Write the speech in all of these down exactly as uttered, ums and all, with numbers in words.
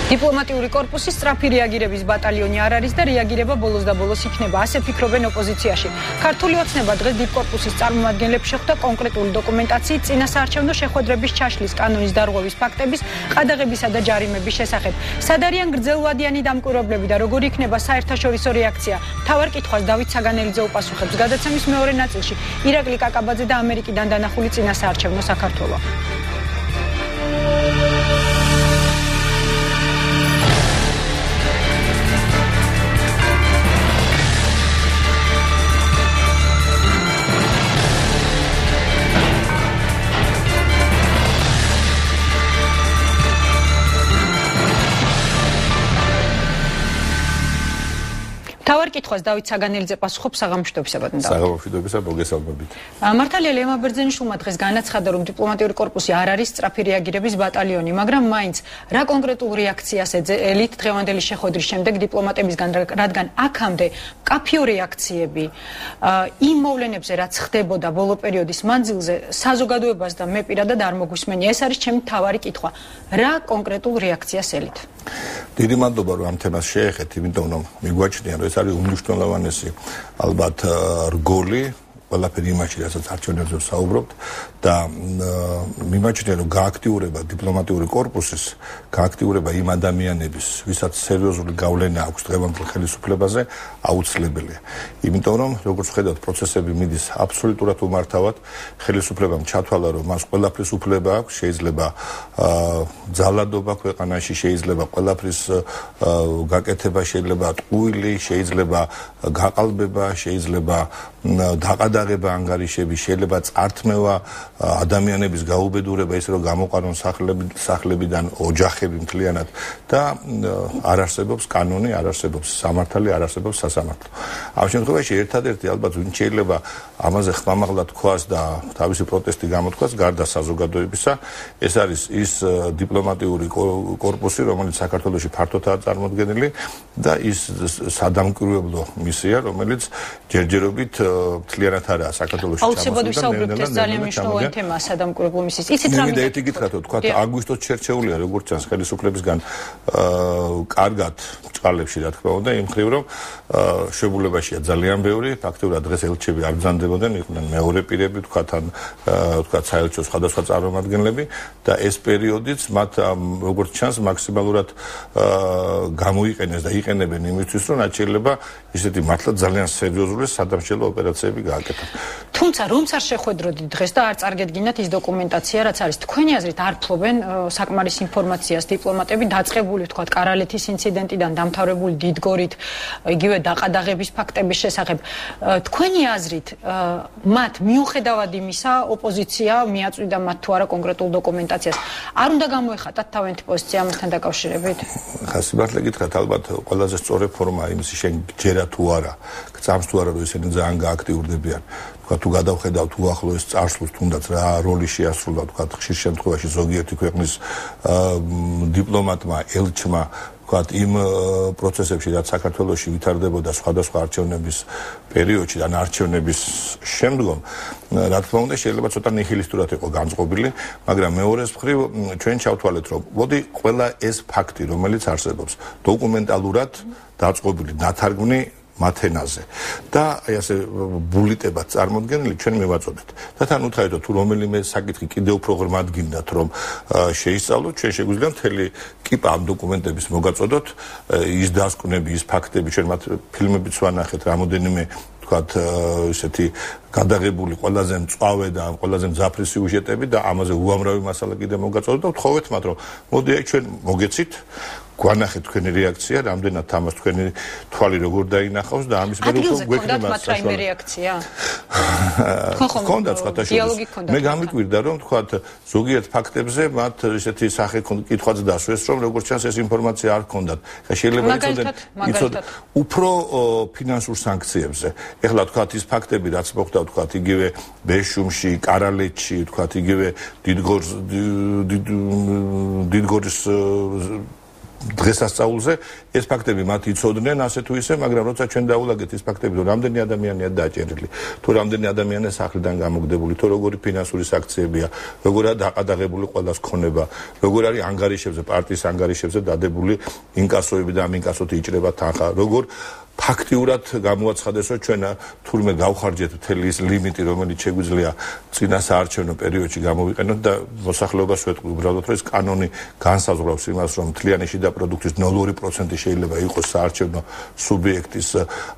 დიპლომატიური კორპუსის სწრაფი რეაგირების ბატალიონი არ არის და რეაგირება ბოლოს და ბოლოს იქნება, ასე ფიქრობენ ოპოზიციაში. ქართული ოცნება დღეს დიპკორპუსის წარმომადგენლებს შეხვდა კონკრეტული დოკუმენტაციით წინასაარჩევნო შეხვედრების ჩაშლის, კანონის დარღვევის ფაქტების, ყადაღებისა და ჯარიმების შესახებ. სად არიან გრძელვადიანი დამკვირვებლები და როგორ იქნება საერთაშორისო რეაქცია? მთავარ კითხვას დავით საგანელიძე უპასუხებს გადაცემის მეორე ნაწილში. ირაკლი კაკაბაძე და ამერიკიდან დანახული წინასაარჩევნო საქართველო. თავარ კითხვას დავით საგანელიძე პასუხობს საღამოშვიდობისა ბატონო. საღამოშვიდობისა მოგესალმებით. მართალია ლემა ბერძენიშვილმა დღეს განაცხადა, რომ დიპლომატიური კორპუსი არ არის სწრაფი რეაგირების ბატალიონი, მაგრამ მაინც რა კონკრეტულ რეაქციას ეძელით დღევანდელი შეხვედრის შემდეგ დიპლომატებისგან, რადგან აქამდე მკაფიო რეაქციები იმ მოვლენებზე, რაც ხდებოდა ბოლო პერიოდის მანძილზე, საზოგადოებას და მე პირადად არ მოგვისმენია. ეს არის ჩემი თავარი კითხვა. რა კონკრეტულ რეაქციას ელით? დიდი მადლობა რომ ამ თემას შეეხეთ, იმიტომ რომ მიგვაჩნია რომ ეს არის უმნიშვნელოვანესი ალბათ რგოლი ყველაფერი იმაში, რასაც არჩევნებზე საუბრობთ და მიმაჩნია რომ გააქტიურება დიპლომატიური კორპუსის, გააქტიურება იმ ადამიანების, ვისაც სერიოზული გავლენა აქვს დღევანდელ ხელისუფლებაზე, აუცილებელია. იმიტომ რომ როგორც ხედავთ, პროცესები მიდის აბსოლუტურად უმართავად, ხელისუფლებამ ჩათვალა რომ მას ყველაფრის უფლება აქვს, შეიძლება ძალადობა ქვეყანაში, შეიძლება ყველაფრის გაკეთება, შეიძლება ტყუილი, შეიძლება გაყალბება, შეიძლება დაყადაღება ანგარიშები, შეიძლება წართმევა, ადამიანების გაუბედურება, ისე რომ გამოყარონ სახლებიდან ოჯახები მთლიანად და არ არსებობს კანონი, არ არსებობს სამართალი, არ არსებობს სასამართლო. ამ შემთხვევაში ერთადერთი ალბათ ვინ შეიძლება ამაზე ხმამაღლა თქვას და თავისი პროტესტი გამოთქვას გარდა საზოგადოებისა, ეს არის ის დიპლომატიური კორპუსი, რომელიც საქართველოში ფართოდაა წარმოდგენილი და ის სადამკვირვებლო მისია, რომელიც ჯერჯერობით მთლიანად არაა საქართველოში ჩამოსული. აუცილებლად ვისაუბრებთ, ეს ძალიან მნიშვნელოვანი თემაა სადამკვირვებლო მისიის. იცით რა მინდა ერთი გითხრათ, თქვა აგვისტოს შერჩეულია როგორც ჩანს ხელისუფლებისგან კარგად ჭყალებში, რა თქმა უნდა, იმ მხრივ რომ შეგულებაშია ძალიან ბევრი, ფაქტობრივად დღეს ელჩები არ ბრძანდებოდნენ, იყვნენ მეორე პირები, თქვა თან თქვა საელჩო სხვადასხვა წარმომადგენლები და ეს პერიოდიც მათ როგორც ჩანს მაქსიმალურად გამოიყენეს და იყენებენ იმისთვის, რომ რაც შეიძლება ისეთი მართლა ძალიან სერიოზული სადამშრალო ოპერაციები გააკეთონ. თუმცა რომც არ შეხვედროდით დღეს და არ წარგედგინათ ის დოკუმენტაცია, რაც არის თქვენი აზრით არ ფლობენ საკმარის ინფორმაციას დიპლომატები დაწყებული თქვა კარალეთის ინციდენტიდან დამთავრებული დიდგორით, იგივე დაყადაღების ფაქტების შესახებ. თქვენი აზრით მათ მიუხედავად იმისა ოპოზიცია მიაწვიდა მათ თუ არა კონკრეტულ დოკუმენტაციას. არ უნდა გამოეხატათ თავიანთი პოზიცია ამასთან დაკავშირებით? ხა სიმართლე გითხრათ, ალბათ ყველაზე სწორი ფორმა იმის შენ ჯერა თუ არა, გწამს თუ არა რომ ისინი ძალიან გააქტიურდებიან. თქვა თუ გადავხედავთ უახლოეს წარსულს, თუნდაც რა როლი შეასრულა, თქვა ხშირ შემთხვევაში ზოგიერთი ქვეყნის დიპლომატმა, ელჩმა, თქვა იმ პროცესებში, რაც საქართველოში ვითარდებოდა სხვადასხვა არჩევნების პერიოდში და არჩევნების შემდგომ, რა თქმა უნდა, შეიძლება ცოტა ნიჰილისტურად იყო განწყობილი, მაგრამ მეორეს მხრივ ჩვენ ჩავთვალეთ, რომ მოდი ყველა ეს ფაქტი, რომელიც არსებობს, დოკუმენტალურად დაწყობილი, ნათარგმნი მათენაზე და აი ასე ბულიტებად წარმოდგენილი ჩვენ მივაწოდეთ. და თან უთხარით თუ რომელიმე საკითხი კიდევ უფრო ღრმად გინდათ რომ შეისწავლოთ, ჩვენ შეგვიძლია მთელი კიპა ამ დოკუმენტების მოგაწოდოთ, ის დასკვნები, ის ფაქტები, ჩვენ მათ ფილმებიც ვანახეთ, რამოდენიმე თქვათ ისეთი გადაღებული ყველაზე მწვავე და ყველაზე მძაფრი სიუჟეტები და ამაზე უამრავი მასალა კიდევ მოგაწოდოთ და ვთხოვეთ მათ რომ მოდი აი ჩვენ მოგეცით გვანახეთ თქვენი რეაქცია, რამდენად თამას თქვენი თვალი როგორ დაინახავს და ამის მერე უფრო გვექნება მას რაიმე რეაქცია? ხონდა სხვათაშორის. მე გამიკვირდა რომ თქვათ ზოგიერთ ფაქტებზე მათ ესეთი სახე კითხვაც დასვეს, რომ როგორც ჩანს ეს ინფორმაცია არ ჰქონდათ. ხა შეიძლება იცოდნენ იცოდნენ უფრო ფინანსურ სანქციებზე. ეხლა თქვათ ის ფაქტები, რაც მოხდა თქვათ იგივე ბეშუმში, კარალეთში, თქვათ იგივე დიდგორს დიდგორის დღესასწაულზე ეს ფაქტები მათ იცოდნენ ასე თუ ისე, მაგრამ როცა ჩვენ დაულაგეთ ეს ფაქტები, რომ რამდენი ადამიანია დაჭერილი, თუ რამდენი ადამიანია სახლიდან გამოგდებული, თუ როგორი ფინანსური საქციებია, როგორია დაყადაღებული ყველას ქონება, როგორ არის ანგარიშებზე, პარტიის ანგარიშებზე დადებული ინკასოები და ამ ინკასოთ იჭრება თანხა, როგორ ფაქტიურად გამოაცხადეს, რომ ჩვენ თურმე გავხარჯეთ მთელი ის ლიმიტი, რომელიც შეგვიძლია წინა საარჩევნო პერიოდში გამოვიყენოთ და მოსახლეობას ვეთქვი უბრალოდ, რომ ეს კანონი განსაზღვრავს იმას, რომ მთლიანი შიდა პროდუქტის ნული virgulă doi procent შეიძლება იყოს საარჩევნო სუბიექტის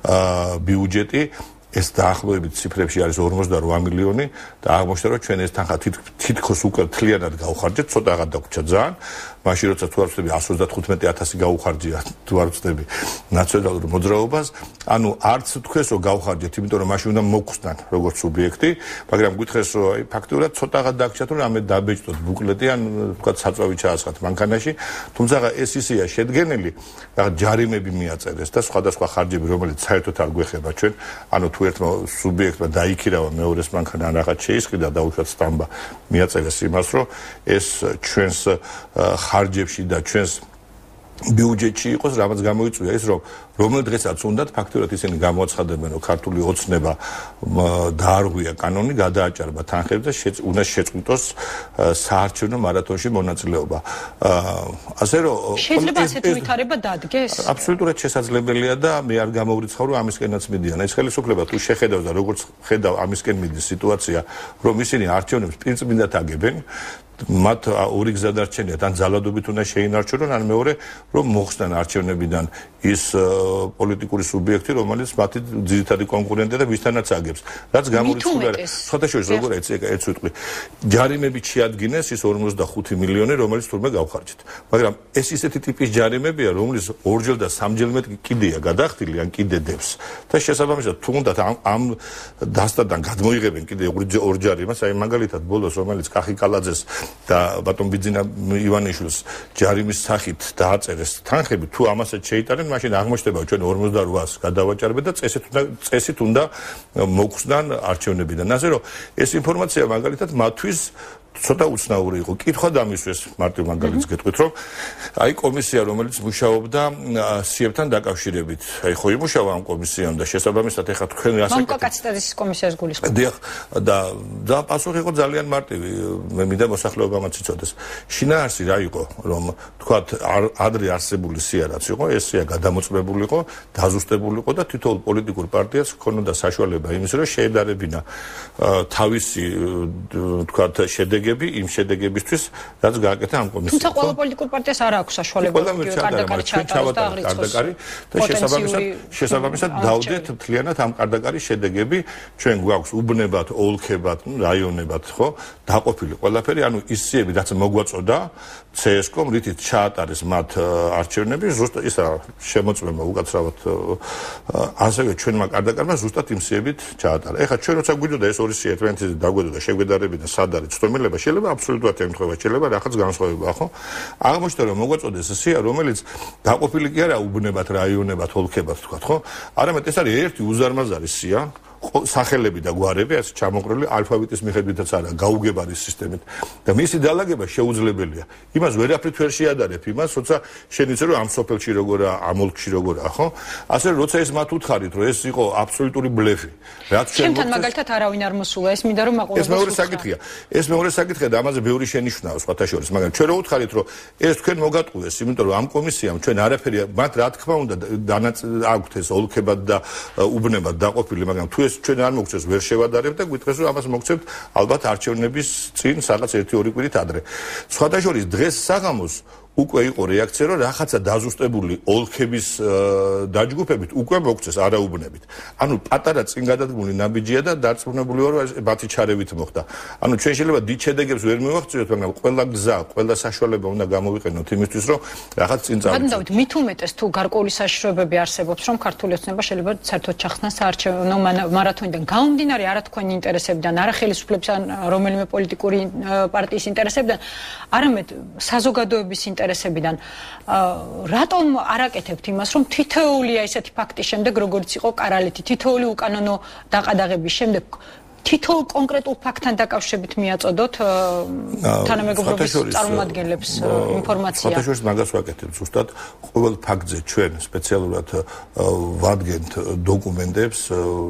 ბიუჯეტი. ეს დაახლოებით ციფრებში არის ორმოცდაორ მილიონი და აღმოჩნდა, რომ ჩვენ ეს თანხა თითქოს უკვე მთლიანად გავხარჯეთ, ცოტაღა დაგვრჩა ძალიან. მაშინ როცა თუ არ ვწდები εκατს ოცდათხუთმეტი ათასი გავუხარჯია, თუ არ ვწდები ნაციონალურ მოძრაობას, ანუ არც თქვეს, რომ გავხარჯეთ, იმიტომ რომ მაშინ უნდა მოგვხსნან როგორც სუბიექტი, მაგრამ გითხრეს, რომ აი ფაქტიურად ცოტაღა დაგვრჩათ, რომ ამე დაბეჭდოთ ბუკლეტი ან თქვა საწვავი ჩაასხათ მანქანაში, თუმცა ეს ისეა შედგენილი, რაღაც ჯარიმები მიაწერეს და სხვადასხვა ხარჯები, რომელიც საერთოდ არ გვეხება ჩვენ, ანუ თუ ერთმა სუბიექტმა დაიქირავა მეორეს მანქანა ან რაღაც შეისყიდა და უშუალოდ სტამბა მიაწერეს იმას, რომ ეს ჩვენს ხარჯებში და ჩვენს ბიუჯეტში იყოს, რამაც გამოიწვია ის, რომ რომელ დღესაც უნდათ ფაქტურად ისინი გამოაცხადებენ, რომ ქართული ოცნება დაარღვია კანონი, გადააჭარბა თანხები და უნდა შეწყვიტოს საარჩევნო მარათონში მონაწილეობა. ასე რომ შეიძლება ასეთი ვითარება დადგეს? აბსოლუტურად შესაძლებელია და მე არ გამოვრიცხავ, რომ ამისკენაც მიდიან. ეს ხელისუფლება თუ შეხედავს და როგორც ხედავ ამისკენ მიდის სიტუაცია, რომ ისინი არჩევნებს პირწმინდად აგებენ, მათ ორი გზა დარჩენიათ, ან ძალადობით უნდა შეინარჩუნონ, ან მეორე, რომ მოხსნან არჩევნებიდან ის პოლიტიკური სუბიექტი, რომელიც მათი ძირითადი კონკურენტია და ვისთანაც აგებს. რაც გამორიცხულია, სხვადასხვა როგორ ეცე ეც ვიტყვი. ჯარიმებით შეადგინეს ის ორმოცდახუთი მილიონი, რომელიც თურმე გავხარჯეთ. მაგრამ ეს ისეთი ტიპის ჯარიმებია, რომლის ორჯერ და სამჯერ კიდეა გადახდილი, ან კიდე დევს. და შესაბამისად, თუნდაც ამ ამ დასტადან გადმოიღებენ კიდე ორ ჯარიმას, აი მაგალითად ბოლოს, რომელიც კახიკალაძეს და ბატონ ბიძინა ივანიშვილს ჯარიმის სახით დააწერეს თანხები, თუ ამასაც შეიტანენ, მაშინ აღმოჩნდება, ჩვენ ორმოცდაორს გადავაჭარბეთ და წესით უნდა წესით უნდა მოგვხსნან არჩევნებიდან. ასე რომ ეს ინფორმაცია მაგალითად მათთვის ცოტა უცნაური იყო. კითხვა დამისვეს მარტივ მაგალითს გეტყვით, რომ აი კომისია, რომელიც მუშაობდა სიებთან დაკავშირებით, აი ხო იმუშავა ამ კომისიამ და შესაბამისად ეხლა თქვენ ასე მომკაკაციტადის კომისიას გულისხმობთ. დიახ, და და პასუხი იყო ძალიან მარტივი. მე მინდა მოსახლეობამაც იცოდეს. შინაარსი რა იყო, რომ თქვათ ადრე არსებული სია რაც იყო, ეს სია გადამოწმებული იყო, დაზუსტებული იყო და თითოეულ პოლიტიკურ პარტიას ჰქონდა საშუალება იმის, რომ შეედარებინა თავისი თქვათ შედეგი იმ შედეგებისთვის, რაც გააკეთა ამ კომისიამ. თუმცა ყველა პოლიტიკურ პარტიას არ აქვს საშუალება კარდაკარი ჩაატაროს და აღიწყოს. და შესაბამისად, შესაბამისად დავდეთ მთლიანად ამ კარდაკარის შედეგები, ჩვენ გვაქვს უბნებად, ოლქებად, რაიონებად, ხო, დაყოფილი ყველაფერი, ანუ ის სიები, რაც მოგვაწოდა ცე-ეს-კომ, რითიც ჩაატარეს მათ არჩევნები, ზუსტად ისა შემოწმება უკაცრავად ასევე ჩვენმა კარდაკარმა ზუსტად იმ სიებით ჩაატარა. ეხლა ჩვენ როცა გვიდოდა ეს ორი სია ერთმანეთზე დაგვედოდა, შეგვედარებინა სად არის ცდომილება, შეიძლება აბსოლუტურად ემთხვევა, შეიძლება რაღაც განსხვავებაა, ხო? აღმოჩნდა, რომ მოგვაწოდეს სია, რომელიც დაყოფილი კი არა უბნებად, რაიონებად, ოლქებად, თქვა, ხო? არამედ ეს არის ერთი უზარმაზარი სია, სახელები და გვარები, ასე ჩამოყრილი ალფაბეტის მიხედვითაც არა, გაუგებარი სისტემით. და მისი დალაგება შეუძლებელია. იმას ვერაფრით ვერ შეადარებ, იმას, როცა შენ იცი, რომ ამ სოფელში როგორა, ამ ოლქში როგორა, ხო? ასე როცა ეს მათ უთხარით, რომ ეს იყო აბსოლუტური ბლეფი. რაც ჩემთან მაგალითად არავინ არ მოსულა, ეს მინდა რომ მაყურებელს. ეს მეორე საკითხია. ეს მეორე საკითხია და ამაზე ბევრი შენიშვნაა სხვათა შორის, მაგრამ ჩვენ რო უთხარით, რომ ეს თქვენ მოგატყუეს, იმიტომ რომ ამ კომისიამ ჩვენ არაფერი, მათ რა თქმა უნდა აქვთ ეს ოლქებად და უბნებად დაყოფილი, მაგრამ თუ ჩვენ არ მოგწევს ვერ შევადარებ და გითხრეს რომ ამას მოგწევთ ალბათ არჩევნების წინ რაღაც ერთი ორი კვირით ადრე. სხვათა შორის დღეს საღამოს უკვე იყო რეაქცია, რომ რაღაცა დაზუსტებული ოლქების დაჯგუფებით უკვე მოგწეს არაუბნებით. ანუ პატარა წინ გადადგმული ნაბიჯია და დარწმუნებული ვარ, რომ მათი ჩარევით მოხდა. ანუ ჩვენ შეიძლება დიდ შედეგებს ვერ მივაღწიოთ, მაგრამ ყველა გზა, ყველა საშუალება უნდა გამოვიყენოთ იმისთვის, რომ რაღაც წინ წავიდეთ. გადავით, მით უმეტეს თუ გარკვეული საშიშროებები არსებობს, რომ ქართული ოცნება შეიძლება საერთოდ ჩახსნას საარჩევნო მარათონიდან გამომდინარე არა თქვენი ინტერესებიდან, არა ხელისუფლების ან რომელიმე პოლიტიკური პარტიის ინტერესებიდან, არამედ საზოგადოების ინტერესებიდან. რატომ არ აკეთებთ იმას, რომ თითოეულია ესეთი ფაქტის შემდეგ, როგორც იყო კარალეთი, თითოეული უკანონო დაყადაღების შემდეგ თითოეულ კონკრეტულ ფაქტთან დაკავშირებით მიაწოდოთ თანამეგობრობის წარმომადგენლებს ინფორმაცია. საერთაშორისო მაგას ვაკეთებთ ზუსტად ყოველ ფაქტზე ჩვენ სპეციალურად ვადგენთ დოკუმენტებს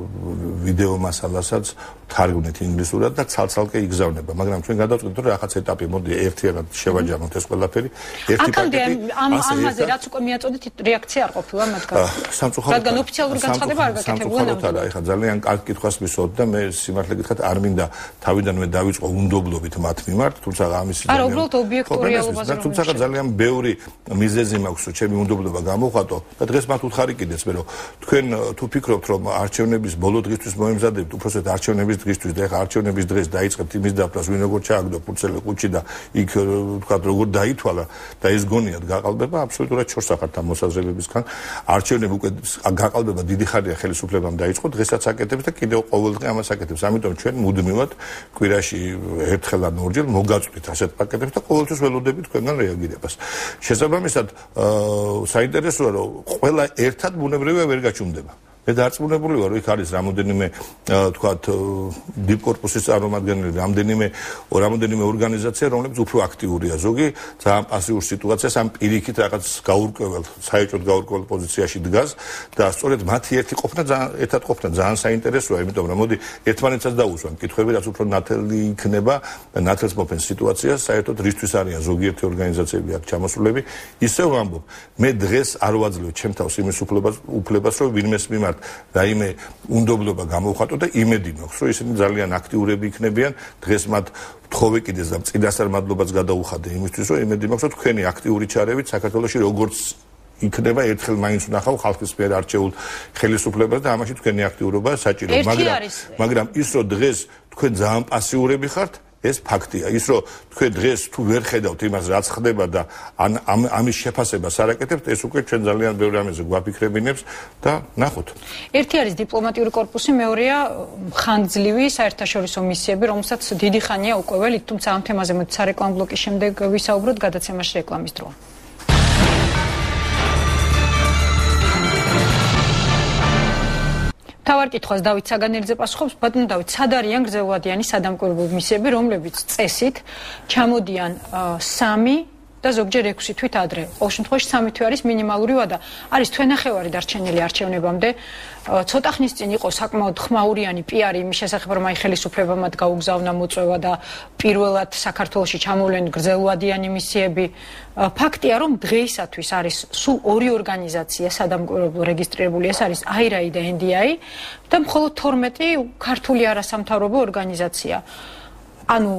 ვიდეო მასალასაც თარგმნით ინგლისურად და ცალ-ცალკე იგზავნება, მაგრამ ჩვენ გადავწყვიტეთ რომ რაღაც ეტაპი მოდი ერთიანად შევაჯამოთ ეს ყველაფერი ერთი პაკეტი ამ ამაზე რაც უკვე მიაწოდეთ რეაქცია არ ყოფილა მათგან. სამწუხაროდ რადგან ოფიციალური განცხადება არ გაკეთებულა ნამდვილად. ეხლა ძალიან კარგი კითხვას მისვოთ და მე სიმართლე გითხრათ არ მინდა თავიდანვე დავიწყო უნდობლობით მათ მიმართ, თუმცა ამის არა უბრალოდ ობიექტურიობაზე რომ თუმცა ძალიან ბევრი მიზეზი მაქვს რომ ჩემი უნდობლობა გამოვხატო და დღეს მათ უთხარი კიდეც მე რომ თქვენ თუ ფიქრობთ რომ არჩევნების ბოლო დღისთვის მოემზადებთ უბრალოდ არჩევნების დღისთვის და ეხლა არჩევნების დღეს დაიწყებთ იმის დაფრას ვინ როგორ ჩააგდო ფურცელი ყუჩი და იქ ვთქვათ როგორ დაითვალა და ეს გონიათ გაყალბება აბსოლუტურად ჩორს ახართ ამ მოსაზრებებისგან არჩევნები უკვე გაყალბება დიდი ხანია ხელისუფლებამ დაიწყო დღესაც აკეთებს და კიდევ ყოველდღე ამას აკეთებს ამიტომ ჩვენ მუდმივად კვირაში ერთხელ ან ორჯერ მოგაწვით ასეთ პაკეტებს და ყოველთვის ველოდებით თქვენგან რეაგირებას შესაბამისად საინტერესოა რომ ყველა ერთად ბუნებრივია ვერ გაჩუმდება მე დარწმუნებული ვარ, რომ იქ არის რამოდენიმე თქვათ დიპკორპუსის წარმომადგენელი, რამოდენიმე რამოდენიმე ორგანიზაცია, რომლებიც უფრო აქტიურია. ზოგი ძალიან პასიურ სიტუაციას ამ პირიქით რაღაც გაურკვეველ, საერთოდ გაურკვეველ პოზიციაში დგას და სწორედ მათი ერთი ყოფნა ძალიან ერთად ყოფნა ძალიან საინტერესოა, იმიტომ რომ მოდი ერთმანეთსაც დაუსვან კითხვები, რაც უფრო ნათელი იქნება და ნათელს მოფენს სიტუაციას, საერთოდ რისთვის არიან ზოგიერთი ორგანიზაციები აქ ჩამოსულები. ისევ ვამბობ, მე დღეს არ ვაძლევ ჩემ თავს იმის უფლებას, უფლებას, რომ ვინმეს მიმართ რაიმე უნდობლობა გამოვხატო და იმედი მაქვს, რომ ისინი ძალიან აქტიურები იქნებიან. დღეს მათ ვთხოვე კიდეც და წინასწარ მადლობაც გადაუხადე იმისთვის, რომ იმედი მაქვს, რომ თქვენი აქტიური ჩარევით საქართველოში როგორც იქნება ერთხელ მაინც ვნახავ ხალხის მიერ არჩეულ ხელისუფლებას და ამაში თქვენი აქტიურობა საჭირო, მაგრამ მაგრამ ის რომ დღეს თქვენ ძალიან პასიურები ხართ ეს ფაქტია. ის რომ თქვენ დღეს თუ ვერ ხედავთ იმას რაც ხდება და ან ამის შეფასებას არ აკეთებთ, ეს უკვე ჩვენ ძალიან ბევრი ამაზე გვაფიქრებინებს და ნახოთ. ერთი არის დიპლომატიური კორპუსი, მეორეა ხანგრძლივი საერთაშორისო მისიები, რომელსაც დიდი ხანია უკვე ველით, თუმცა ამ თემაზე მოდი სარეკლამო ბლოკის შემდეგ ვისაუბროთ, გადაცემაში რეკლამის დროა. თავარ კითხვას დავით საგანელიძე პასუხობს, ბატონო დავით, სად არიან გრძელვადიანი სადამკვირვებლო მისიები, რომლებიც წესით ჩამოდიან სამი და ზოგჯერ ექვსი თვით ადრე. ყოველ შემთხვევაში სამი თვე არის მინიმალური ვადა. არის თვენახევარი დარჩენილი არჩევნებამდე. ცოტა ხნის წინ იყო საკმაოდ ხმაურიანი პიარი იმის შესახებ, რომ აი ხელისუფლება მათ გაუგზავნა მოწვევა და პირველად საქართველოში ჩამოვლენ გრძელვადიანი მისიები. ფაქტია, რომ დღეისათვის არის სულ ორი ორგანიზაცია სადამკვირვებლო რეგისტრირებული, ეს არის აი эр აი და ენ დი აი და მხოლოდ თორმეტი ქართული არასამთავრობო ორგანიზაცია. ანუ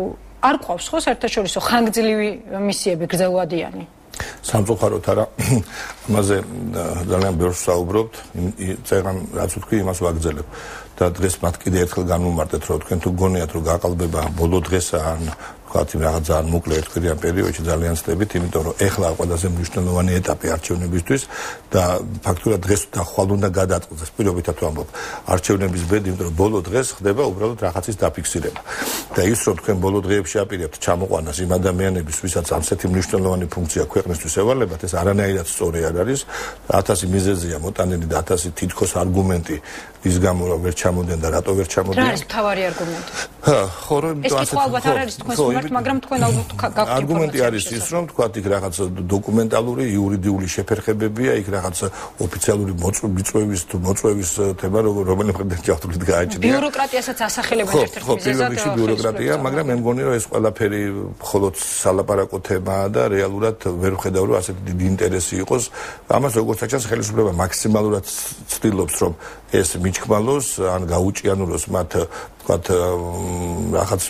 არ ყავს ხო საერთაშორისო ხანგრძლივი მისიები გრძელვადიანი? სამწუხაროდ არა, ამაზე ძალიან ბევრს საუბრობთ, წერან რაც ვთქვი, იმას ვაგრძელებ. და დღეს მათ კიდე ერთხელ განვუმარტეთ, რომ თქვენ თუ გონიათ, რომ გაყალბება ბოლო დღესა ან ვთქვათ, იმ რაღაც ძალიან მოკლე ერთკვირიან პერიოდში ძალიან ცდებით, იმიტომ რომ ეხლა ყველაზე მნიშვნელოვანი ეტაპი არჩევნებისთვის და ფაქტურად დღეს და ხვალ უნდა გადაწყდეს. პირობითად ვამბობ, არჩევნების ბედი, იმიტომ რომ ბოლო დღეს ხდება უბრალოდ რაღაცის დაფიქსირება. და ის რომ თქვენ ბოლო დღეებში აპირებთ ჩამოყვანას იმ ადამიანების, ვისაც ამსეთი მნიშვნელოვანი ფუნქცია ქვეყნისთვის ევალებათ, ეს არანაირად სწორი არ არის. ათასი მიზეზია მოტანილი და ათასი თითქოს არგუმენტი ის გამო რომ ვერ ჩამოდიან და რატო ვერ ჩამოდიან? რა არის მთავარი არგუმენტი? ჰა, ხო რომ ეს კითხვა ალბათ არ არის თქვენს მიმართ, მაგრამ თქვენ ალბათ გაქვთ არგუმენტი არის ის, რომ თქვათ იქ რაღაც დოკუმენტალური, იურიდიული შეფერხებებია, იქ რაღაც ოფიციალური მოწვევის თუ მოწვევის თემა, რომელიც მხრიდან ჩავთვლით გააჩნია. ბიუროკრატიასაც ასახელებენ ერთ-ერთ მიზეზად. ხო, ბიუროკრატია, მაგრამ მე მგონი რომ ეს ყველაფერი მხოლოდ სალაპარაკო თემაა და რეალურად ვერ ვხედავ რომ ასეთი დიდი ინტერესი იყოს. ამას როგორც ჩანს ხელისუფლება მაქსიმალურად ცდილობს რომ ეს მიჩქმალოს ან გაუჭიანუროს მათ თქვათ რაღაც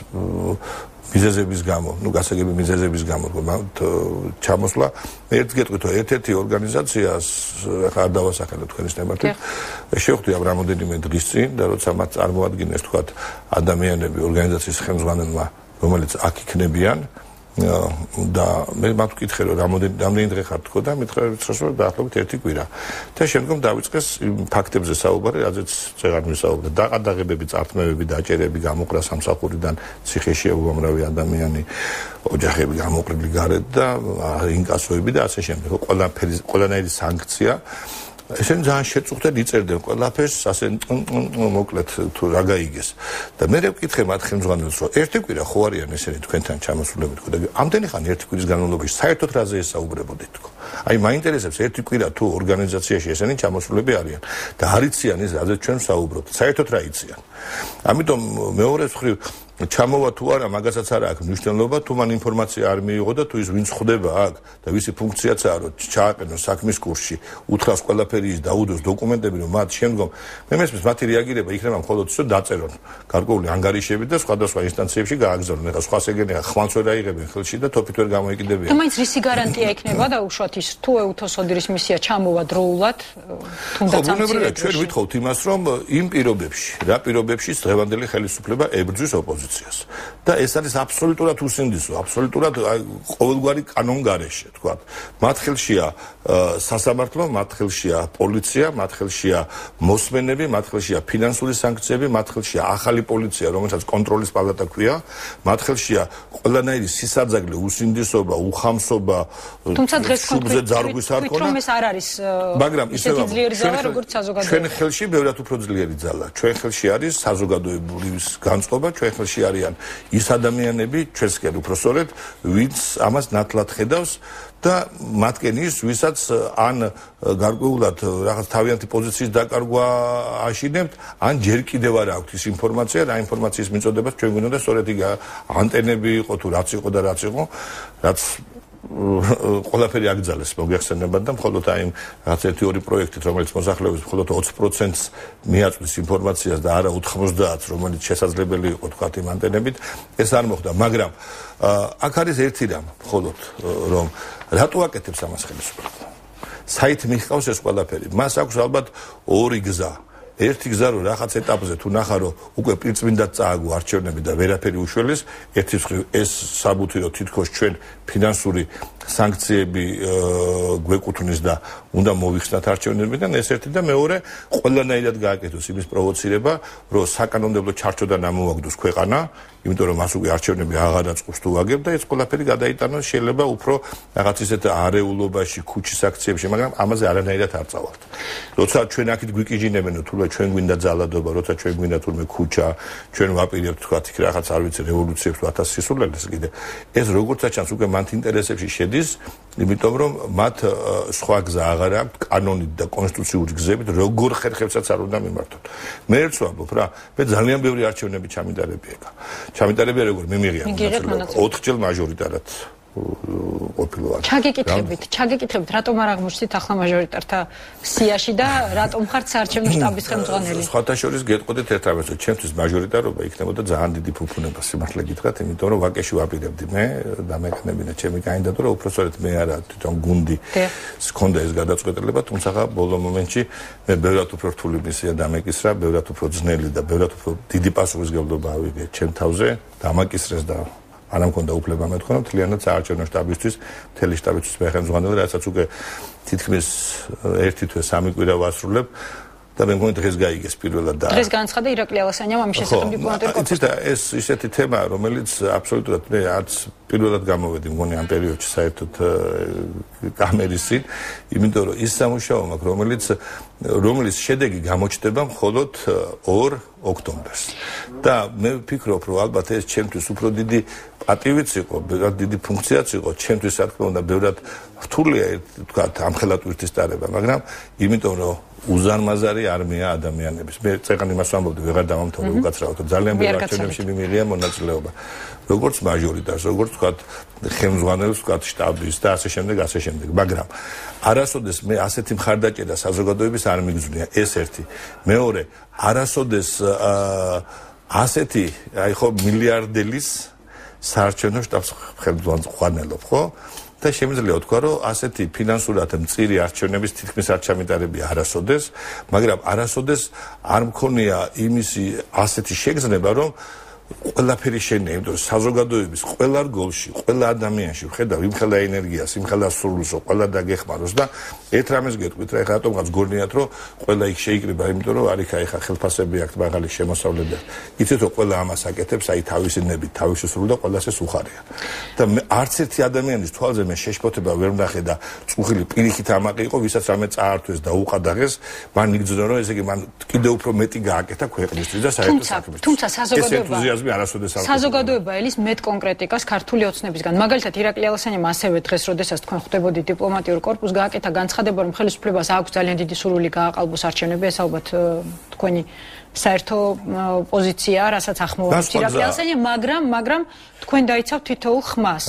მიზეზების გამო, ну გასაგები მიზეზების გამო მათ ჩამოსვლა. ერთ გეტყვით, რომ ერთ-ერთი ორგანიზაციას ახლა არ დავასახელებ თქვენის ნებართვით, შევხვდი ამ რამოდენიმე დღის წინ და როცა მათ წარმოადგენეს თქვათ ადამიანები ორგანიზაციის ხელმძღვანელმა, რომელიც აქ იქნებიან და მე მათ ვკითხე რომ რამდენი დღე ხარ თქო და მითხრა რომ დაახლოებით ერთი კვირა. და შემდგომ დავიწყეს ფაქტებზე საუბარი, რაზეც წეგარ ვისაუბრეთ. დაყადაღებები, წართმევები, დაჭერები გამოყრა სამსახურიდან, ციხეში უამრავი ადამიანი, ოჯახები გამოყრილი გარეთ და ინკასოები და ასე შემდეგ. ყველაფერი ყველანაირი სანქცია ესენი ძალიან შეწუხდნენ, იწერდნენ ყველაფერს, ასე მოკლედ თუ რა გაიგეს. და მე ვკითხე მათ ხელმძღვანელს, რომ ერთი კვირა ხო არიან ესენი თქვენთან ჩამოსულები თქო და ამდენი ხანი ერთი კვირის განმავლობაში საერთოდ რაზე ესაუბრებოდით თქო. აი მაინტერესებს ერთი კვირა თუ ორგანიზაციაში ესენი ჩამოსულები არიან და არ იციან ის რაზეც ჩვენ ვსაუბრობთ. საერთოდ რა იციან. ამიტომ მეორე მხრივ ჩამოვა თუ არა, მაგასაც არ აქვს მნიშვნელობა, თუ მან ინფორმაცია არ მიიღო და თუ ის ვინც ხვდება აქ და ვისი ფუნქციაცაა, რომ ჩააყენოს საქმის კურსში, უთხრას ყველაფერი ის დაუდოს დოკუმენტები, რომ მათ შემდგომ მე მესმის მათი რეაგირება იქნება მხოლოდ ის, რომ დაწერონ გარკვეული ანგარიშები და სხვადასხვა ინსტანციებში გააგზავნონ. ეხლა სხვა ეგენია ხმალს ვერ აიღებენ ხელში და თოფით ვერ გამოიკიდებიან. და მაინც რისი გარანტია ექნება და უშუალოდ ის თუ ეუთოს ოდირის მისია ჩამოვა დროულად, თუნდაც ამ ბუნებრივია ჩვენ ვითხოვთ იმას, რომ იმ პირობებში, რა პირობებში დღევანდელი ხელისუფლება ებრძვის ოპოზიციას. და ეს არის აბსოლუტურად უსინდისო, აბსოლუტურად ყოველგვარი კანონგარეშე, თქვა. მათ ხელშია სასამართლო, მათ ხელშია პოლიცია, მათ ხელშია მოსმენები, მათ ხელშია ფინანსური სანქციები, მათ ხელშია ახალი პოლიცია, რომელსაც კონტროლის პალატა ქვია, მათ ხელშია ყველანაირი სისაძაგლე, усиндისობა, უხამსობა, თუმცა დღეს შუბზე ძარღვის არ ქონა. რომ ეს არ არის მაგრამ ისევ ძლიერი ძალა, როგორც საზოგადოება. ჩვენ ხელში ბევრად უფრო ძლიერი ძალა. ჩვენ ხელში არის საზოგადოებრივი განწყობა, ჩვენ ხელში არიან ის ადამიანები, ჩვენს კი უფრო სწორედ, ვინც ამას ნათლად ხედავს და მათკენ ის, ვისაც ან გარკვეულად რაღაც თავიანთი პოზიციის დაკარგვა აშინებთ, ან ჯერ კიდევ არ აქვთ ის ინფორმაცია, რა ინფორმაციის მიწოდებას ჩვენ გვინდა და სწორედ იგი ანტენები იყო თუ რაც იყო და რაც იყო, რაც ყველაფერი აკრძალეს მოგეხსენებათ და მხოლოდ აი რაღაც ერთი ორი პროექტით, რომელიც მოსახლეობის მხოლოდ ოცი პროცენტს მიაწვდის ინფორმაციას და არა ოთხმოცდაათს, რომელიც შესაძლებელი იყო თქვა იმ ანტენებით, ეს არ მოხდა, მაგრამ აქ არის ერთი რამ მხოლოდ, რომ რატო აკეთებს ამას ხელისუფლება? საით მიჰყავს ეს ყველაფერი? მას აქვს ალბათ ორი გზა. ერთი გზა რომ რაღაც ეტაპზე თუ ნახა რომ უკვე პირწმინდად წააგო არჩევნები და ვერაფერი უშველეს, ერთი მხრივ ეს საბუთი რომ თითქოს ჩვენ ფინანსური სანქციები გვეკუთვნის და უნდა მოვიხსნათ არჩევნებიდან, ეს ერთი და მეორე ყველანაირად გააკეთოს იმის პროვოცირება, რომ საკანონმდებლო ჩარჩოდან ამოვაგდოს ქვეყანა, იმიტომ რომ მას უკვე არჩევნები აღარ აწყობს თუ ვაგებ და ეს ყველაფერი გადაიტანოს შეიძლება უფრო რაღაც ისეთ არეულობაში, ქუჩის აქციებში, მაგრამ ამაზე არანაირად არ წავალთ. როცა ჩვენ აქეთ გვიკიჟინებენ, თუ ჩვენ გვინდა ძალადობა, როცა ჩვენ გვინდა თურმე ქუჩა, ჩვენ ვაპირებთ თქვა იქ რაღაც არ ვიცი რევოლუციებს ათას სისულელეს კიდე. ეს როგორც ჩანს უკვე მანთ ინტერესებში შედის, იმიტომ რომ მათ სხვა გზა აღარ აქვს კანონით და კონსტიტუციური გზებით, როგორ ხერხებსაც არ უნდა მიმართონ. მე ერთს ვამბობ რა, მე ძალიან ბევრი არჩევნები ჩამიდარები ეკა. ჩამიდარები როგორ მიმიღია მონაწილეობა ოთხჯერ მაჟორიტარად ყოფილვარ. ჩაგეკითხებით, ჩაგეკითხებით, რატომ არ აღმოჩნდით ახლა მაჟორიტართა სიაში და რატომ ხართ საარჩევნო შტაბის ხელმძღვანელი? სხვათა შორის გეტყოდით ერთ რამეს, რომ ჩემთვის მაჟორიტარობა იქნებოდა ძალიან დიდი ფუფუნება, სიმართლე გითხრათ, იმიტომ რომ ვაკეში ვაპირებდი მე და მეკანებინა ჩემი კანდიდატურა, უფრო სწორედ მე არა თვითონ გუნდი სქონდა ეს გადაწყვეტილება, თუმცა ბოლო მომენტში მე ბევრად უფრო რთული მისია დამეკისრა, ბევრად უფრო ძნელი და ბევრად უფრო დიდი პასუხისმგებლობა ავიღე ჩემ თავზე, დამაკისრეს და არ მქონდა უფლება მეთქვა, რომ თლიანად საარჩევნო შტაბისთვის, მთელი შტაბისთვის მე ხელმძღვანელი, რასაც უკვე თითქმის ერთი თვე სამი კვირა ვასრულებ და მე მგონი დღეს გაიგეს პირველად და დღეს განცხადა ირაკლი ალასანიამ ამის შესახებ დიპლომატიური კონფერენცია. და ეს ისეთი თემა, რომელიც აბსოლუტურად მე არც პირველად გამოვედი მგონი ამ პერიოდში საერთოდ კამერის წინ, იმიტომ რომ ის სამუშაო მაქვს, რომელიც რომელიც შედეგი გამოჩნდება მხოლოდ ორ ოქტომბერს. და მე ვფიქრობ, რომ ალბათ ეს ჩემთვის უფრო დიდი პატივიც იყო, ბევრად დიდი ფუნქციაც იყო, ჩემთვის რა თქმა უნდა, ბევრად რთულია თქვა ამ ხელატვირთის დარება, მაგრამ იმიტომ რომ უზარმაზარი არმია ადამიანების. მე წეგან იმას ვამბობდი, ვეღარ დავამთავრე უკაცრავად, ძალიან ბევრ არჩევნებში მიმიღია მონაწილეობა. როგორც მაჟორიტარს, როგორც თქვა ხელმძღვანელს, თქვა შტაბის და ასე შემდეგ, ასე შემდეგ. მაგრამ არასოდეს მე ასეთი მხარდაჭერა საზოგადოების არ მიგზვნია, ეს ერთი. მეორე, არასოდეს ასეთი, აი ხო მილიარდელის საარჩევნო შტაბს ხელმძღვანელობ, ხო? და შემიძლია ვთქვა, რომ ასეთი ფინანსურად მწირი არჩევნების თითქმის არ ჩამიტარებია არასოდეს, მაგრამ არასოდეს არ მქონია იმისი ასეთი შეგრძნება, რომ ყველაფერი შენია, იმიტომ რომ საზოგადოების ყველა რგოლში, ყველა ადამიანში ვხედავ იმხელა ენერგიას, იმხელა სურვილს, ყველა დაგეხმაროს და ერთ რამეს გეტყვით რა, ეხლა რატომღაც გორნიათ რომ ყველა იქ შეიკრიბა, იმიტომ რომ არ იქა ეხლა ხელფასები აქვს მაგალი შემოსავლები. იცით რომ ყველა ამას აკეთებს, აი თავისი ნებით, თავისი სურვილი და ყველას ეს უხარია. და არც ერთი ადამიანის თვალზე მე შეშფოთება ვერ ვნახე და წუხილი პირიქით ამაყი იყო, ვისაც რამე წაართვეს და უყადაღეს, მან იგრძნო რომ ესე იგი მან კიდევ უფრო მეტი გააკეთა ქვეყნისთვის და საერთოდ საქმეში. თუმცა საზოგადოება არასოდეს არ საზოგადოება ელის მეტ კონკრეტიკას ქართული ოცნებისგან. მაგალითად ირაკლი ალასანიამ ასევე დღეს, როდესაც თქვენ ხვდებოდით დიპლომატიურ კორპუსს, გააკეთა განცხადება, რომ ხელისუფლებას აქვს ძალიან დიდი სურვილი გააყალბოს არჩევნები, ეს ალბათ თქვენი საერთო პოზიცია, რასაც ახმოვანებს ირაკლი ალასანიამ, მაგრამ მაგრამ თქვენ დაიცავთ თითოეულ ხმას.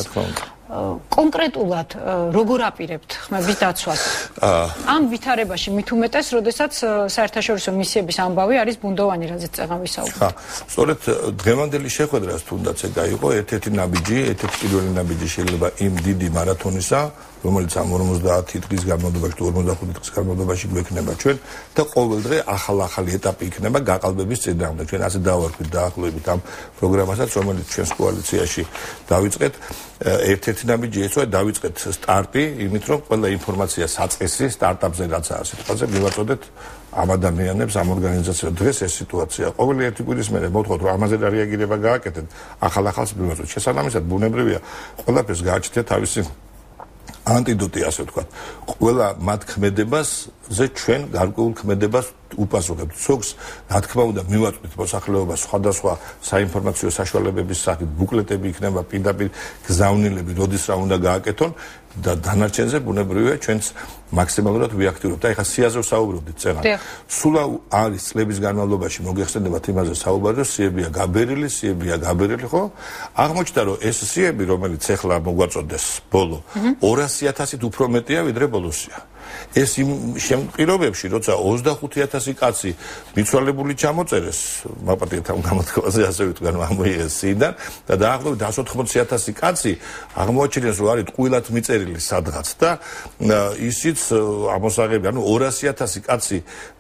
კონკრეტულად როგორ აპირებთ ხმების დაცვას? ამ ვითარებაში მით უმეტეს, როდესაც საერთაშორისო მისიების ამბავი არის ბუნდოვანი, რაზეც წეღან ვისაუბრეთ. ხა, სწორედ დღევანდელი შეხვედრას თუნდაც ეგ აიყო, ერთ-ერთი ნაბიჯი, ერთ-ერთი პირველი ნაბიჯი შეიძლება იმ დიდი მარათონისა, რომელიც ამ ორმოცდაათი დღის განმავლობაში თუ ორმოცდახუთი დღის განმავლობაში გვექნება ჩვენ და ყოველდღე ახალ-ახალი ეტაპი იქნება გაყალბების წინააღმდეგ. ჩვენ ასე დავარქვით დაახლოებით ამ პროგრამასაც, რომელიც ჩვენს კოალიციაში დავიწყეთ. ერთ-ერთი ნაბიჯი ეცვა დავიწყეთ სტარტი, იმით რომ ყველა ინფორმაცია საწყისი სტარტაპზე რაც არის სიტყვაზე მივაწოდეთ ამ ადამიანებს, ამ ორგანიზაციებს. დღეს ეს სიტუაცია. ყოველი ერთი კვირის მერე მოვთხოვთ რომ ამაზე რა რეაგირება გააკეთეთ, ახალ-ახალს მივაწოდეთ. შესაბამისად ბუნებრივია ყველაფერს გააჩნიათ თავისი ანტიდოტი, ასე ვთქვათ. ყველა მათ ქმედებასზე ჩვენ გარკვეულ ქმედებას უპასუხებთ. სოქს, რა თქმა უნდა, მივაწვით მოსახლეობას სხვადასხვა საინფორმაციო საშუალებების სახით, ბუკლეტები იქნება, პირდაპირ გზავნილები, როდის რა უნდა გააკეთონ და დანარჩენზე ბუნებრივია ჩვენც მაქსიმალურად ვიაქტიურობთ. აი ხა სიაზე ვსაუბრობდით წეღან. სულ არის წლების განმავლობაში მოგეხსენებათ იმაზე საუბარი, რომ სიებია გაბერილი, სიებია გაბერილი, ხო? აღმოჩნდა რომ ეს სიები, რომელიც ეხლა მოგვაწოდეს ბოლო, ორასი ათასით უფრო მეტია ვიდრე ბოლოსია. ეს იმ შემთხვევებში, როცა ოცდახუთი ათასი კაცი მიცვალებული ჩამოწერეს, მაპატიეთ ამ გამოთქვაზე, ასე ვიტყვი, ამოიღეს სიდან და დაახლოებით εκατს ოთხმოცდაათი ათასი კაცი აღმოაჩინეს, რომ არის ტყუილად მიწერილი სადღაც და ისიც ამოსაღები, ანუ ორასი ათასი კაცი